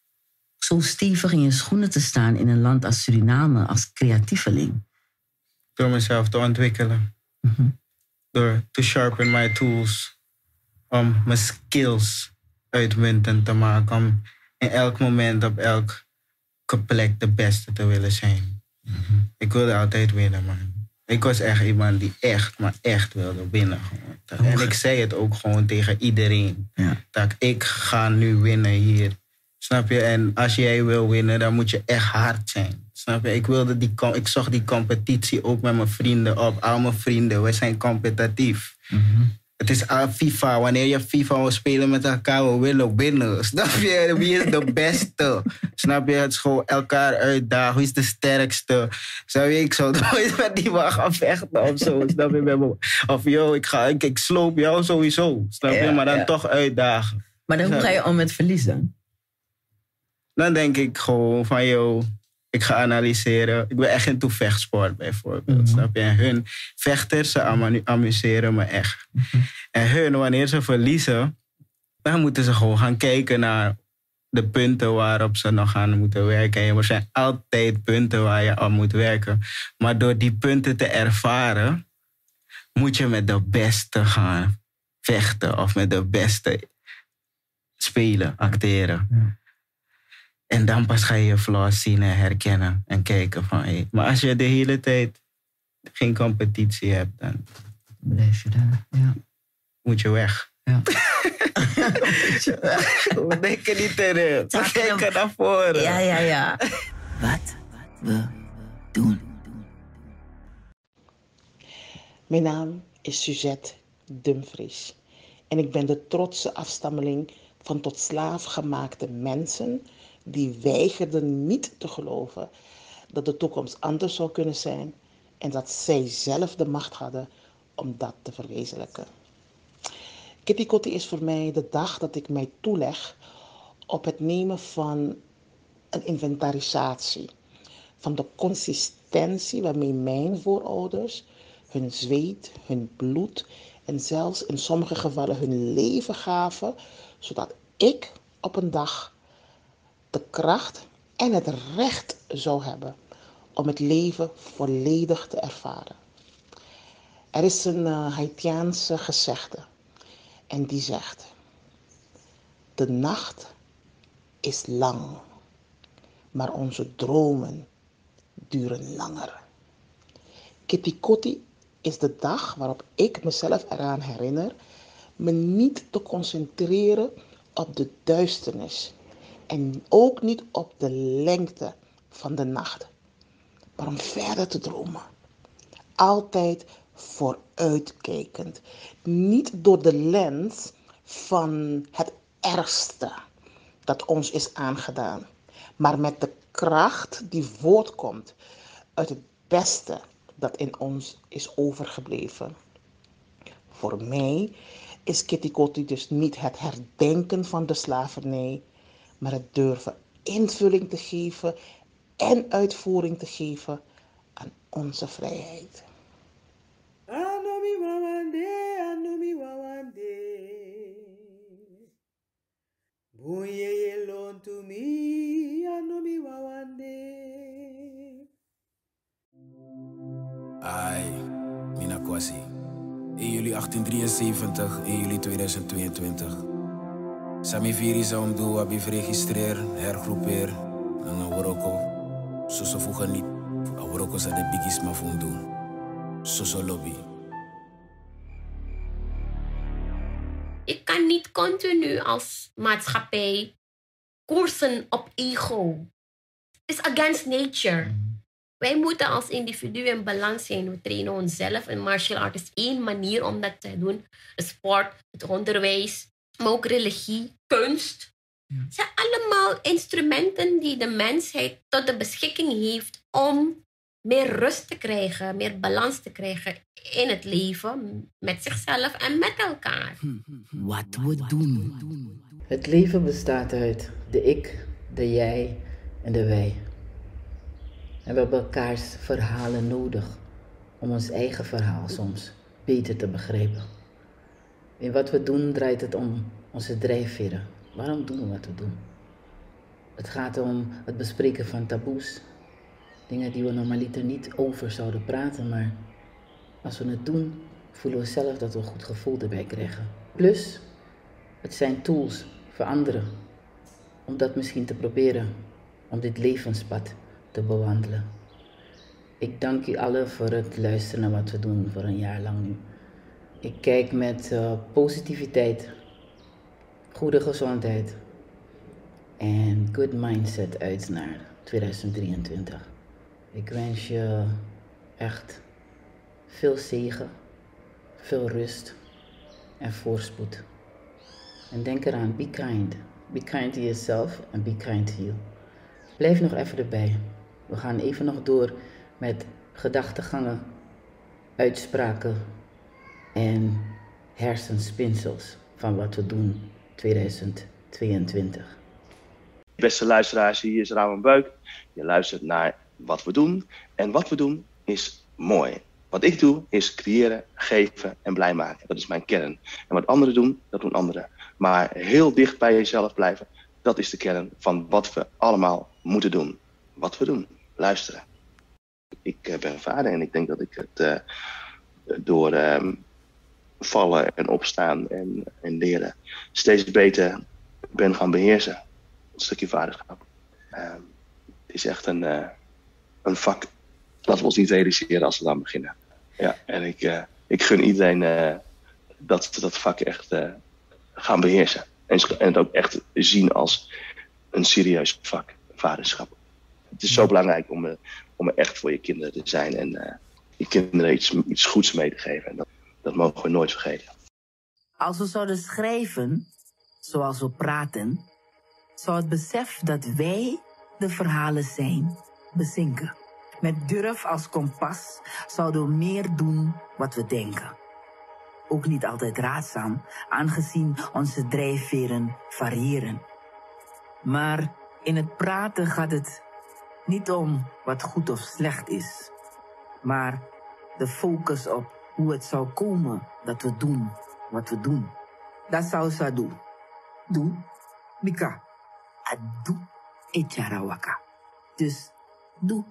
zo stevig in je schoenen te staan in een land als Suriname, als creatieveling. Door mezelf te ontwikkelen. Mm-hmm. Door to sharpen my tools. Om mijn skills uitmuntend te maken. Om in elk moment op elke plek de beste te willen zijn. Mm-hmm. Ik wilde altijd winnen, man. Ik was echt iemand die echt, maar echt wilde winnen. Gewoon. En ik zei het ook gewoon tegen iedereen. Ja. Dat ik ga nu winnen hier. Snap je? En als jij wil winnen, dan moet je echt hard zijn. Snap je? Ik, wilde die, ik zag die competitie ook met mijn vrienden op. Al mijn vrienden, we zijn competitief. Mm-hmm. Het is al FIFA. Wanneer je FIFA wil spelen met elkaar, we willen winnen. Snap je? Wie is de beste? Snap je? Het is gewoon elkaar uitdagen. Wie is de sterkste? Snap je? Ik zou nooit met die man gaan vechten of zo. Snap je? Of yo, ik, ga, ik, ik sloop jou sowieso. Snap je? Ja, maar dan ja. toch uitdagen. Maar dan hoe ga je om met verlies dan? Dan denk ik gewoon van, yo, ik ga analyseren. Ik ben echt into vechtsport bijvoorbeeld. Mm-hmm. Snap je? En hun vechters, ze amu- amuseren me echt. Mm-hmm. En hun, wanneer ze verliezen, dan moeten ze gewoon gaan kijken naar de punten waarop ze nog aan moeten werken. En er zijn altijd punten waar je aan moet werken. Maar door die punten te ervaren, moet je met de beste gaan vechten. Of met de beste spelen, acteren. Ja. En dan pas ga je je flaws zien en herkennen. En kijken van, hé. Maar als je de hele tijd geen competitie hebt, dan blijf je daar. Ja. Moet je weg. Ja. We denken niet terug. We denken naar voren. Ja, ja, ja. Wat we doen. Mijn naam is Suzette Dumfries. En ik ben de trotse afstammeling van tot slaaf gemaakte mensen die weigerden niet te geloven dat de toekomst anders zou kunnen zijn en dat zij zelf de macht hadden om dat te verwezenlijken. Kitty Kotti is voor mij de dag dat ik mij toeleg op het nemen van een inventarisatie van de consistentie waarmee mijn voorouders hun zweet, hun bloed en zelfs in sommige gevallen hun leven gaven, zodat ik op een dag de kracht en het recht zou hebben om het leven volledig te ervaren. Er is een uh, Haitiaanse gezegde en die zegt: de nacht is lang, maar onze dromen duren langer. Kitty Kotti is de dag waarop ik mezelf eraan herinner me niet te concentreren op de duisternis en ook niet op de lengte van de nacht, maar om verder te dromen. Altijd vooruitkijkend. Niet door de lens van het ergste dat ons is aangedaan, maar met de kracht die voortkomt uit het beste dat in ons is overgebleven. Voor mij is Kitty Kotti dus niet het herdenken van de slavernij, maar het durven invulling te geven en uitvoering te geven aan onze vrijheid. Anomi wawande, anomi wawande. Boye lon to me, anomi wawande. Ai, Mina Kwasi. één juli achttien drieënzeventig, één juli tweeduizend tweeëntwintig. Sami Viri zou hem doen, wabi registreer, hergroepeer. En dan woroko. Soso voegen niet. Woroko zou de biggies maar voor doen. Soso lobby. Ik kan niet continu als maatschappij koersen op ego. Het is against nature. Wij moeten als individu in balans zijn. We trainen onszelf. En martial art is één manier om dat te doen. De sport, het onderwijs, maar ook religie, kunst. Het zijn allemaal instrumenten die de mensheid tot de beschikking heeft om meer rust te krijgen, meer balans te krijgen in het leven, met zichzelf en met elkaar. Wat we doen. Het leven bestaat uit de ik, de jij en de wij. En we hebben elkaars verhalen nodig om ons eigen verhaal soms beter te begrijpen. In wat we doen draait het om onze drijfveren. Waarom doen we wat we doen? Het gaat om het bespreken van taboes. Dingen die we normaliter niet over zouden praten, maar als we het doen, voelen we zelf dat we een goed gevoel erbij krijgen. Plus, het zijn tools voor anderen om dat misschien te proberen, om dit levenspad te bewandelen. Ik dank u allen voor het luisteren naar wat we doen voor een jaar lang nu. Ik kijk met uh, positiviteit, goede gezondheid en good mindset uit naar tweeduizend drieëntwintig. Ik wens je echt veel zegen, veel rust en voorspoed. En denk eraan, be kind. Be kind to yourself and be kind to you. Blijf nog even erbij. We gaan even nog door met gedachtegangen, uitspraken en hersenspinsels van wat we doen tweeduizend tweeëntwintig. Beste luisteraars, hier is Raman Beuk. Je luistert naar Wat we doen. En wat we doen is mooi. Wat ik doe is creëren, geven en blij maken. Dat is mijn kern. En wat anderen doen, dat doen anderen. Maar heel dicht bij jezelf blijven, dat is de kern van wat we allemaal moeten doen. Wat we doen. Luisteren. Ik ben vader en ik denk dat ik het uh, door uh, vallen en opstaan en, en leren steeds beter ben gaan beheersen. Een stukje vaderschap. Uh, het is echt een, uh, een vak. Laten we ons niet realiseren als we dan beginnen. Ja, en ik, uh, ik gun iedereen uh, dat ze dat vak echt uh, gaan beheersen. En, en het ook echt zien als een serieus vak, vaderschap. Het is zo belangrijk om, uh, om er echt voor je kinderen te zijn en uh, je kinderen iets, iets goeds mee te geven. En dat, dat mogen we nooit vergeten. Als we zouden schrijven zoals we praten, zou het besef dat wij de verhalen zijn bezinken. Met durf als kompas zouden we meer doen wat we denken. Ook niet altijd raadzaam, aangezien onze drijfveren variëren. Maar in het praten gaat het niet om wat goed of slecht is, maar de focus op hoe het zou komen dat we doen wat we doen. Dat zou ze doen. Doe, Mika. Adu, echarawaka. Dus, doe.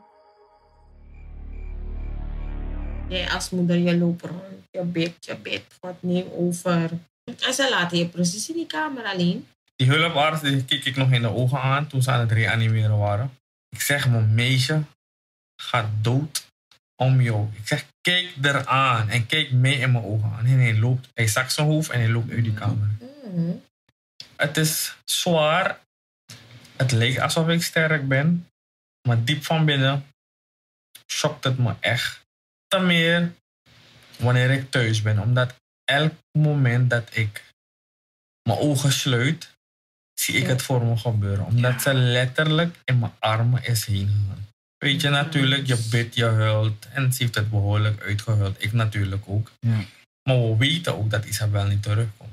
Jij als moeder, je loopt rond, je bidt, je bidt, God neemt over. En ze laten je precies in die kamer alleen. Die hulparts, die keek ik nog in de ogen aan toen ze aan het reanimeren waren. Ik zeg, mijn meisje gaat dood om jou. Ik zeg, kijk eraan en kijk mee in mijn ogen aan. En hij loopt, hij zakt zijn hoofd en hij loopt uit die kamer. Mm-hmm. Het is zwaar. Het lijkt alsof ik sterk ben. Maar diep van binnen schokt het me echt te meer wanneer ik thuis ben. Omdat elk moment dat ik mijn ogen sluit, zie ik het voor me gebeuren. Omdat ze letterlijk in mijn armen is heen gegaan. Weet je, natuurlijk, je bidt, je huilt. En ze heeft het behoorlijk uitgehuild. Ik natuurlijk ook. Ja. Maar we weten ook dat Isabel niet terugkomt.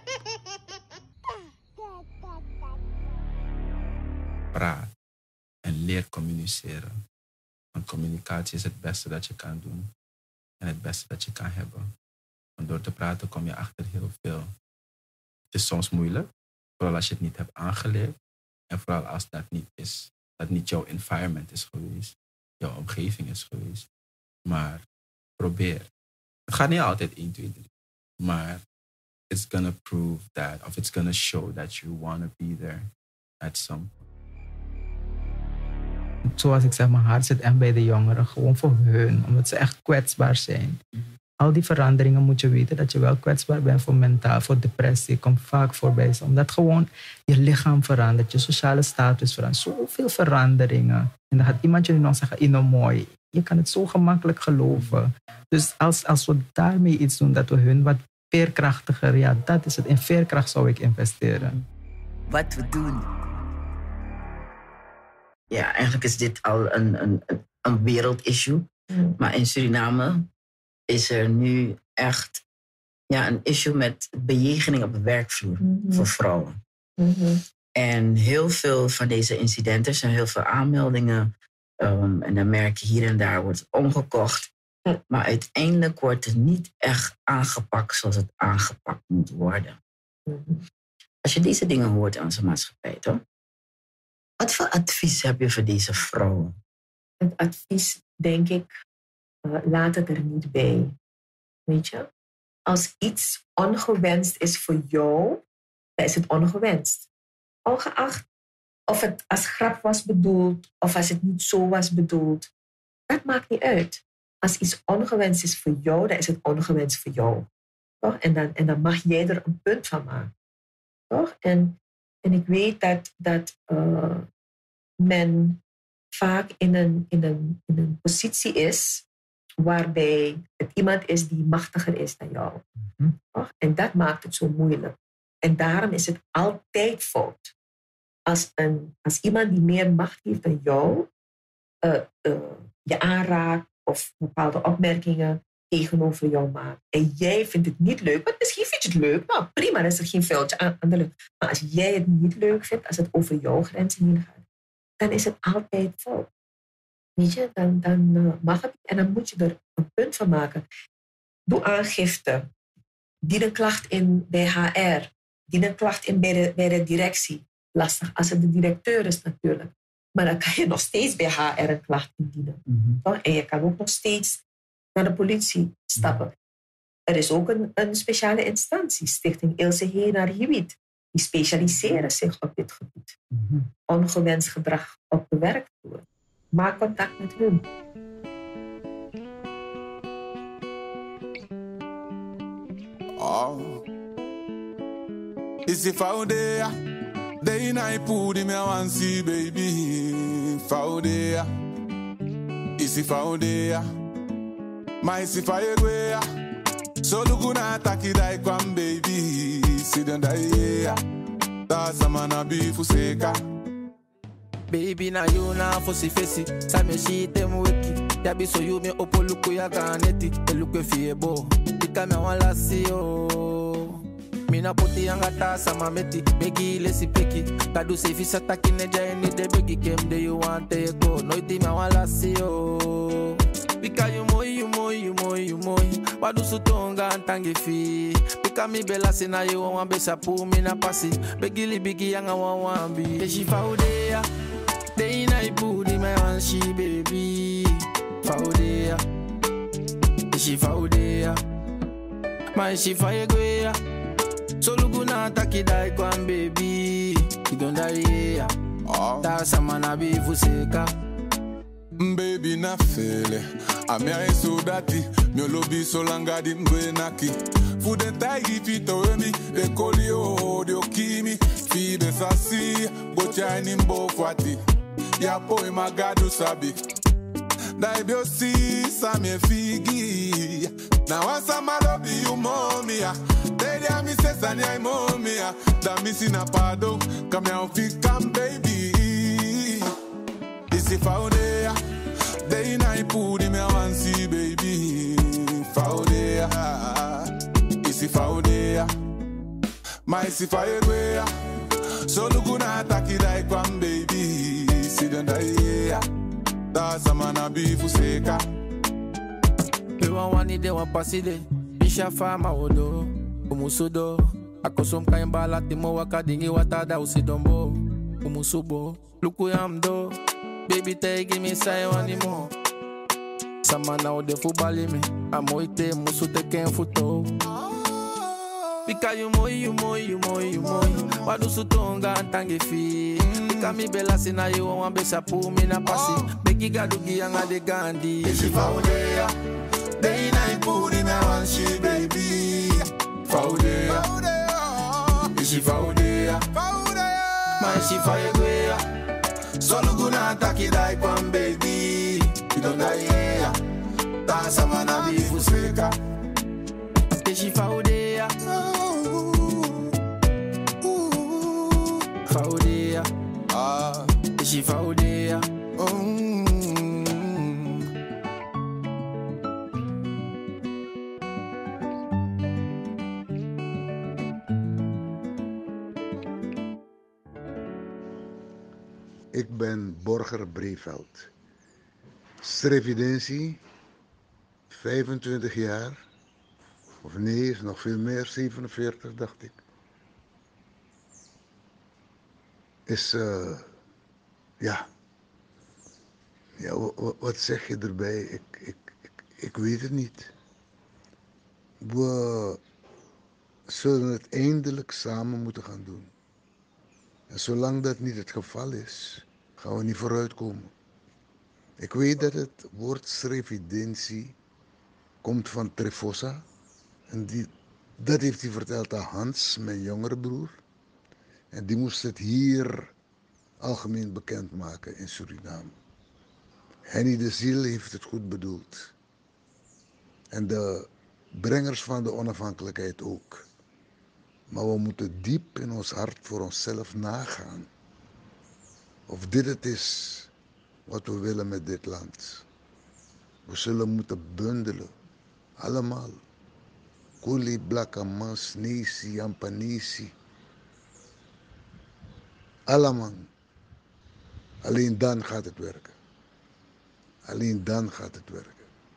Praat en leer communiceren. Want communicatie is het beste dat je kan doen. En het beste dat je kan hebben. Want door te praten kom je achter heel veel. Het is soms moeilijk. Vooral als je het niet hebt aangeleerd. En vooral als dat niet is. Dat niet jouw environment is geweest. Jouw omgeving is geweest. Maar probeer. Het gaat niet altijd één, twee, drie. Maar it's gonna prove that. Of it's gonna show that you want to be there. At some point. Zoals ik zeg, mijn hart zit echt bij de jongeren. Gewoon voor hun. Omdat ze echt kwetsbaar zijn. Al die veranderingen moet je weten dat je wel kwetsbaar bent voor mentaal, voor depressie. Komt vaak voorbij. Omdat gewoon je lichaam verandert. Je sociale status verandert. Zoveel veranderingen. En dan gaat iemand je nu nog zeggen, Ino mooi. Je kan het zo gemakkelijk geloven. Dus als, als we daarmee iets doen, dat we hun wat veerkrachtiger, ja, dat is het. In veerkracht zou ik investeren. Wat we doen. Ja, eigenlijk is dit al een, een, een wereldissue. Mm. Maar in Suriname is er nu echt ja, een issue met bejegening op de werkvloer mm-hmm. voor vrouwen. Mm-hmm. En heel veel van deze incidenten zijn heel veel aanmeldingen. Um, en dan merk je hier en daar wordt het omgekocht. Mm. Maar uiteindelijk wordt het niet echt aangepakt zoals het aangepakt moet worden. Mm-hmm. Als je deze dingen hoort in onze maatschappij, toch? Wat voor advies heb je voor deze vrouwen? Het advies, denk ik, uh, laat het er niet bij. Weet je? Als iets ongewenst is voor jou, dan is het ongewenst. Ongeacht of het als grap was bedoeld of als het niet zo was bedoeld. Dat maakt niet uit. Als iets ongewenst is voor jou, dan is het ongewenst voor jou. Toch? En, dan, en dan mag jij er een punt van maken. Toch? En, en ik weet dat, dat uh, men vaak in een, in, een, in een positie is waarbij het iemand is die machtiger is dan jou. Mm-hmm. Toch? En dat maakt het zo moeilijk. En daarom is het altijd fout. Als, een, als iemand die meer macht heeft dan jou uh, uh, je aanraakt of bepaalde opmerkingen tegenover jou maakt. En jij vindt het niet leuk, want misschien vind je het leuk. Nou, prima, dan is er geen vuiltje aan, aan de lucht. Maar als jij het niet leuk vindt, als het over jouw grenzen heen gaat, dan is het altijd fout. Weet je, dan, dan uh, mag het. En dan moet je er een punt van maken. Doe aangifte. Dien een klacht in bij H R. Dien een klacht in bij de, bij de directie. Lastig als het de directeur is natuurlijk. Maar dan kan je nog steeds bij H R een klacht indienen. Mm-hmm. En je kan ook nog steeds naar de politie stappen. Er is ook een, een speciale instantie, Stichting Ilse Heenaar Hiwit. Die specialiseren zich op dit gebied. Mm-hmm. Ongewenst gedrag op de werkvloer. Maak contact met hun. Oh. Is it Faudea? Day night put him and see baby. Faudea. Is it Faudea? My si Faudea. So look on attack dai kwam baby. See them die. That's a man a be for seka. Baby na you na fosi fesi. Sa me shi tem weki. Ya bi so you me opo luku ya ganeti. E luku fiebo. Ika me wala si yo. Mina poti yanga ta sama meti. Begi lesi peki. Kadu se fisa takine jayeni de begi kem de you want te go. Noiti me wala si yo. Bika you moi you moi you moi you moi. Wadu su tonga antangi fi. Bika mi bela sina you wan besa pu mina pasi. Begi li bigi yanga wan wan bi. E shi faudea. Day night booty my one she baby. Faudea. E shi faudea. My she faudea. So luguna taki dai kwan baby. You don't die oh. That's a man a be fuseka. Baby na fele. Ame a so dati. Mi lobi so langa di mbe naki. Fuden taigi fito wemi. De koli o de okimi. Fi de sasi. Bocha ni mbo kwati. Ya po imagadu sabi. Dai biosi same figi. Na wasa malobi you momia. Dedia mi se sani ai momia. Da misi na pado. Come here fi come baby. Isi faudea. Day night pudi me want see baby. Faudea. Isi faudea. Ma isi faudea. So lukuna taki dai kwam baby. Si don't die. Da samana bifu seka. They want one day, one passy day. Bisha fama odo, umusudo. Akosom kain bala timo wakadingi watada usidombo. Umusubo, luku yamdo. Baby tay give me say one more. Samana ode fubali me. Amoite musu te ken futo. Bika you moi, you moi, you moi, you moi. Wadu sutonga antange fi. Bika mi bela sina you wan besa pu mi na pasi. Beki gadugi anga de gandi. Isi faudea. Day night pudi me want she baby. Faudea. Isi faudea. Ma isi faudea. Solo guna taki dai kwam baby. You don't die. Da samana bifu seka. Isi faudea. Faudea. Ah. Isi faudea. Ik ben Borger Breveld. Strevidentie, vijfentwintig jaar. Of nee, is nog veel meer, zevenenveertig dacht ik. Is, uh, ja. Ja, wat zeg je erbij? Ik, ik, ik, ik weet het niet. We zullen het eindelijk samen moeten gaan doen. En zolang dat niet het geval is, gaan we niet vooruitkomen. Ik weet dat het woord strevidentie komt van Trefossa. En die, dat heeft hij verteld aan Hans, mijn jongere broer. En die moest het hier algemeen bekendmaken in Suriname. Henny de Ziel heeft het goed bedoeld. En de brengers van de onafhankelijkheid ook. Maar we moeten diep in ons hart voor onszelf nagaan. Of dit het is wat we willen met dit land. We zullen moeten bundelen. Allemaal. Kuli, Blakamas, Nisi, Ampanisi. Allemaal. Alleen dan gaat het werken. Alleen dan gaat het werken.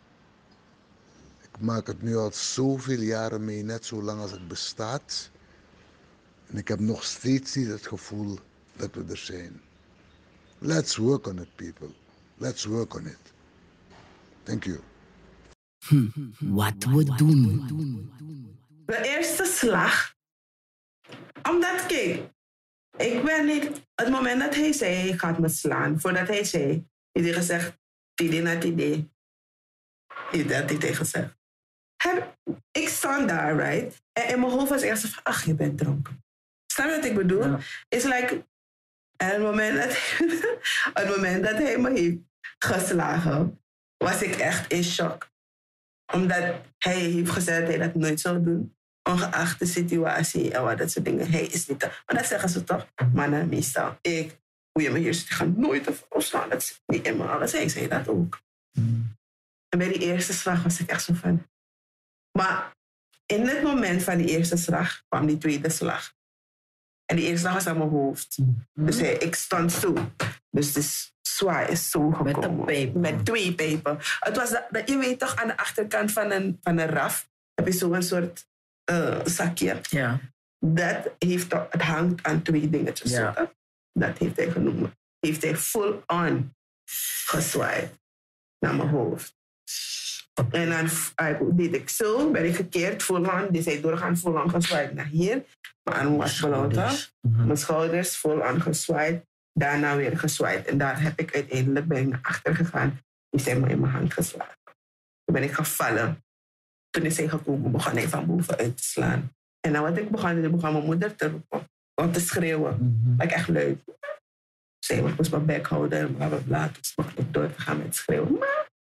Ik maak het nu al zoveel jaren mee, net zo lang als het bestaat. En ik heb nog steeds niet het gevoel dat we er zijn. Let's work on it, people. Let's work on it. Thank you. Hm, wat we doen. De eerste slag. Omdat, kijk, ik ben niet... Het moment dat hij zei, hij gaat me slaan. Voordat hij zei, heeft hij gezegd, Tidi na Tidi. Heeft hij tegen gezegd. Heb, ik sta daar, right? En in mijn hoofd was eerst van, ach, je bent dronken. Snap je wat ik bedoel? Ja. Is like... En het moment, dat, het moment dat hij me heeft geslagen, was ik echt in shock. Omdat hij heeft gezegd dat hij dat nooit zou doen. Ongeacht de situatie en wat dat soort dingen. Hij is niet... Maar dat zeggen ze toch? Mannen, meestal. Ik, hoe je me hier zit, ik ga nooit een vrouw slaan. Dat is niet in me alles. Hij zei dat ook. Mm. En bij die eerste slag was ik echt zo van... Maar in het moment van die eerste slag kwam die tweede slag. En die eerste slag was aan mijn hoofd. Mm. Dus hij, ik stond zo. Dus de zwaai is zo gekomen. Met, Met twee pijpen. Het was dat, dat, je weet toch, aan de achterkant van een, van een raf heb je zo'n soort uh, zakje. Ja. Dat heeft toch, het hangt aan twee dingetjes. Ja. Zo, dat heeft hij genoemd. Heeft hij full on gezwaaid naar mijn hoofd. En dan uh, deed ik zo, ben ik gekeerd, full on. Dus hij doorgaan full on gezwaaid naar hier. Mijn arm was beloten. Mm-hmm. Mijn schouders full on gezwaaid. Daarna weer gezwaaid. En daar heb ik uiteindelijk ben ik naar achter gegaan. Die zijn me in mijn hand geslagen. Toen ben ik gevallen. Toen is hij gekomen, begon hij van bovenuit te slaan. En dan wat ik begon, dan begon mijn moeder te roepen. Om te schreeuwen. Mm-hmm. Dat ik echt leuk. Zij, ik moest mijn bek houden en bla bla bla. Toen mocht ik door te gaan met schreeuwen. Maar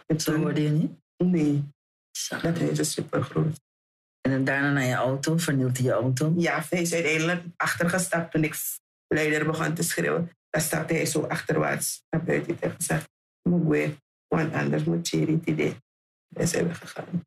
Zo hoorde je niet? Nee. Dat huis is super groot. En dan daarna naar je auto, vernielt hij je auto? Ja, hij is uiteindelijk achtergestapt toen ik luider begon te schreeuwen. Dan stapte hij zo achterwaarts naar buiten. Ik heb gezegd, moet weer, want anders moet je het idee. Dan zijn we gegaan.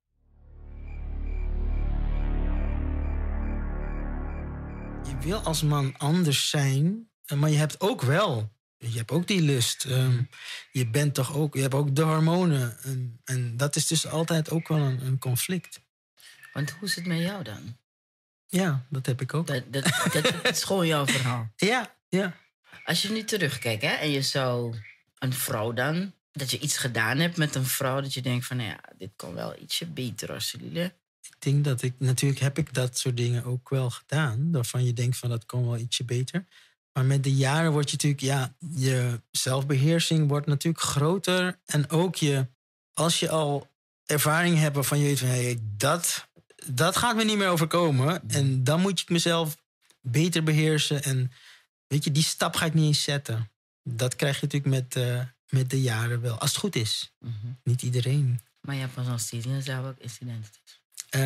Je wil als man anders zijn, maar je hebt ook wel, je hebt ook die lust. Um, je bent toch ook, je hebt ook de hormonen. En, en dat is dus altijd ook wel een, een conflict. Want hoe is het met jou dan? Ja, dat heb ik ook. Dat, dat, dat, dat is gewoon jouw verhaal. Ja, ja. Als je nu terugkijkt, hè, en je zou een vrouw dan, dat je iets gedaan hebt met een vrouw, dat je denkt van, nou ja, dit kan wel ietsje beter als jullie. Ik denk dat ik, natuurlijk heb ik dat soort dingen ook wel gedaan, waarvan je denkt van, dat kan wel ietsje beter. Maar met de jaren wordt je natuurlijk, ja, je zelfbeheersing wordt natuurlijk groter. En ook je, als je al ervaring hebt waarvan je weet van, hey, dat, dat gaat me niet meer overkomen. En dan moet ik mezelf beter beheersen. En weet je, die stap ga ik niet eens zetten. Dat krijg je natuurlijk met, uh, met de jaren wel. Als het goed is. Mm-hmm. Niet iedereen. Maar je hebt pas nog steeds niet gezegd welk incident het is.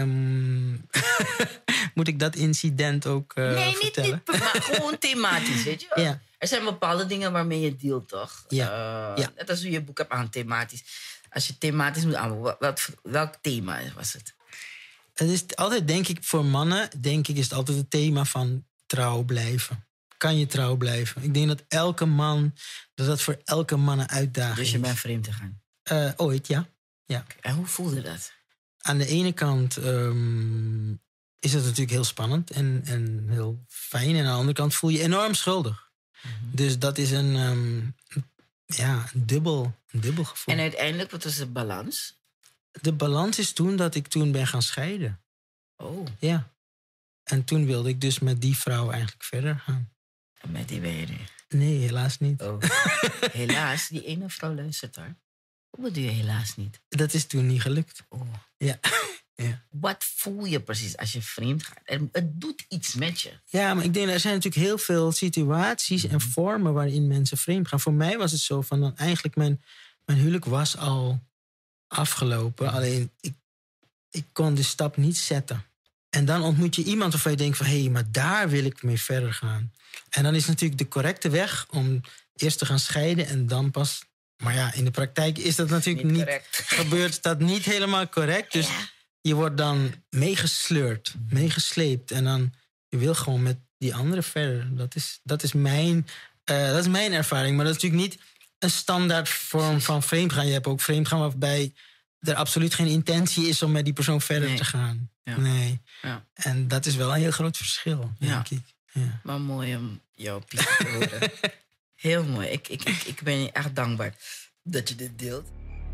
Um, moet ik dat incident ook uh, nee, vertellen? niet, niet, maar gewoon thematisch, weet je? Ja. Er zijn bepaalde dingen waarmee je dealt, toch? Ja. Uh, ja. Net als hoe je boek hebt aan thematisch. Als je thematisch moet aanpakken, wat, welk thema was het? Het is altijd, denk ik, voor mannen, denk ik, is het altijd het thema van trouw blijven. Kan je trouw blijven? Ik denk dat elke man, dat dat voor elke man een uitdaging is. Dus je bent vreemd gegaan? Uh, ooit, ja. ja. En hoe voelde dat? Aan de ene kant um, is het natuurlijk heel spannend en, en heel fijn. En aan de andere kant voel je je enorm schuldig. Mm-hmm. Dus dat is een, um, ja, een, dubbel, een dubbel gevoel. En uiteindelijk, wat was de balans? De balans is toen dat ik toen ben gaan scheiden. Oh. Ja. En toen wilde ik dus met die vrouw eigenlijk verder gaan. En met die ben je nu? Nee, helaas niet. Oh. Helaas, die ene vrouw luistert daar. Hoe bedoel je helaas niet? Dat is toen niet gelukt. Oh. Ja. ja. Wat voel je precies als je vreemd gaat? Het doet iets met je. Ja, maar ik denk, er zijn natuurlijk heel veel situaties en vormen waarin mensen vreemd gaan. Voor mij was het zo van, dan eigenlijk mijn, mijn huwelijk was al afgelopen. Alleen, ik, ik kon de stap niet zetten. En dan ontmoet je iemand waarvan je denkt van, hé, hey, maar daar wil ik mee verder gaan. En dan is natuurlijk de correcte weg om eerst te gaan scheiden en dan pas. Maar ja, in de praktijk is dat natuurlijk niet, niet gebeurt dat niet helemaal correct. Dus ja. Je wordt dan meegesleurd, meegesleept. En dan, je wil gewoon met die andere verder. Dat is, dat is, mijn, uh, dat is mijn ervaring. Maar dat is natuurlijk niet een standaard vorm van vreemdgaan. Je hebt ook vreemdgaan waarbij er absoluut geen intentie is om met die persoon verder nee. te gaan. Ja. Nee. Ja. En dat is wel een heel groot verschil, ja. denk ik. Ja. Maar mooi om jouw opinie te horen. Heel mooi. Ik, ik, ik, ik ben je echt dankbaar dat je dit deelt.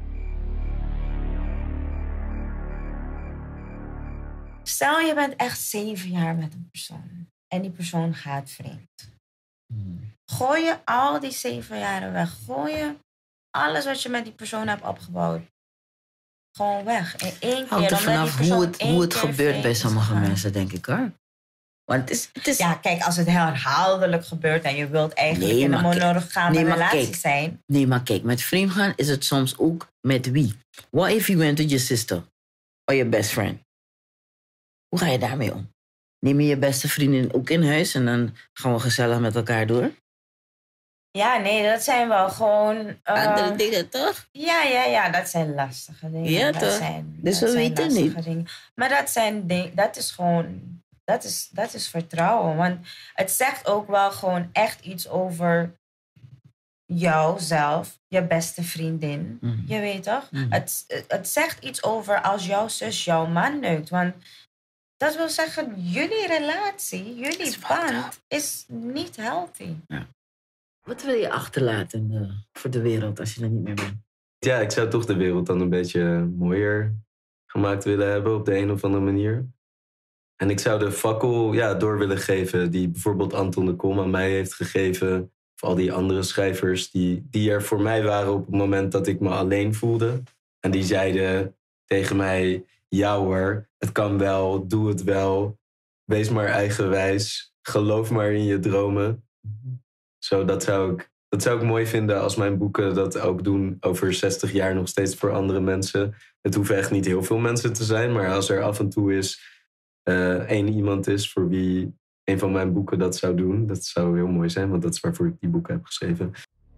Stel, je bent echt zeven jaar met een persoon. En die persoon gaat vreemd. Hmm. Gooi je al die zeven jaren weg. Gooi je alles wat je met die persoon hebt opgebouwd. Gewoon weg. In één keer. Hangt er vanaf hoe het, hoe het gebeurt bij sommige mensen, denk ik hoor. Want het is, het is... Ja, kijk, als het herhaaldelijk gebeurt en je wilt eigenlijk nee, in een monogame nee, relatie kijk, zijn. Nee, maar kijk, met vreemdgaan is het soms ook met wie. What if you went to your sister or your best friend? Hoe ga je daarmee om? Neem je je beste vriendin ook in huis en dan gaan we gezellig met elkaar door? Ja, nee, dat zijn wel gewoon... Uh, andere dingen, toch? Ja, ja, ja, dat zijn lastige dingen. Ja, dat toch? Zijn, dus dat we weten niet. Dingen. Maar dat, zijn ding, dat is gewoon... Dat is, dat is vertrouwen. Want het zegt ook wel gewoon echt iets over jouzelf, je beste vriendin. Mm. Je weet toch? Mm. Het, het zegt iets over als jouw zus jouw man neukt. Want dat wil zeggen, jullie relatie, jullie band is niet healthy. Ja. Wat wil je achterlaten uh, voor de wereld als je er niet meer bent? Ja, ik zou toch de wereld dan een beetje mooier gemaakt willen hebben op de een of andere manier. En ik zou de fakkel ja, door willen geven die bijvoorbeeld Anton de Kom aan mij heeft gegeven. Of al die andere schrijvers die, die er voor mij waren op het moment dat ik me alleen voelde. En die zeiden tegen mij, ja hoor, het kan wel, doe het wel. Wees maar eigenwijs, geloof maar in je dromen. Zo, dat zou ik Dat zou ik mooi vinden als mijn boeken dat ook doen over zestig jaar nog steeds voor andere mensen. Het hoeven echt niet heel veel mensen te zijn, maar als er af en toe is uh, één iemand is voor wie een van mijn boeken dat zou doen, dat zou heel mooi zijn, want dat is waarvoor ik die boeken heb geschreven.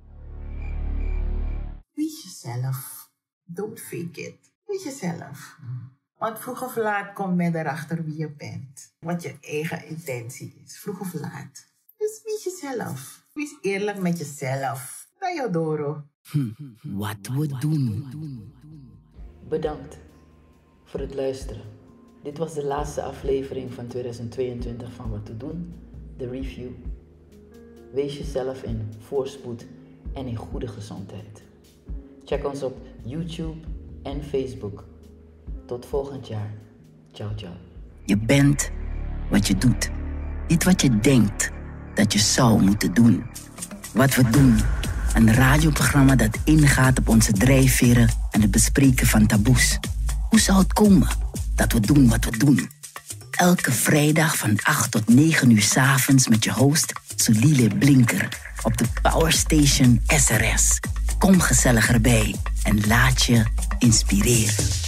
Wees jezelf. Don't fake it. Wees jezelf. Want vroeg of laat kom men erachter wie je bent. Wat je eigen intentie is. Vroeg of laat. Dus wees jezelf. Wees eerlijk met jezelf. Dayodoro. Hm, wat we doen. Bedankt voor het luisteren. Dit was de laatste aflevering van tweeduizend tweeëntwintig van Wat te doen, de review. Wees jezelf in voorspoed en in goede gezondheid. Check ons op YouTube en Facebook. Tot volgend jaar. Ciao, ciao. Je bent wat je doet. Niet wat je denkt dat je zou moeten doen. Wat we doen. Een radioprogramma dat ingaat op onze drijfveren en het bespreken van taboes. Hoe zou het komen dat we doen wat we doen? Elke vrijdag van acht tot negen uur 's avonds met je host Solile Blinker op de Power Station S R S. Kom gezellig erbij en laat je inspireren.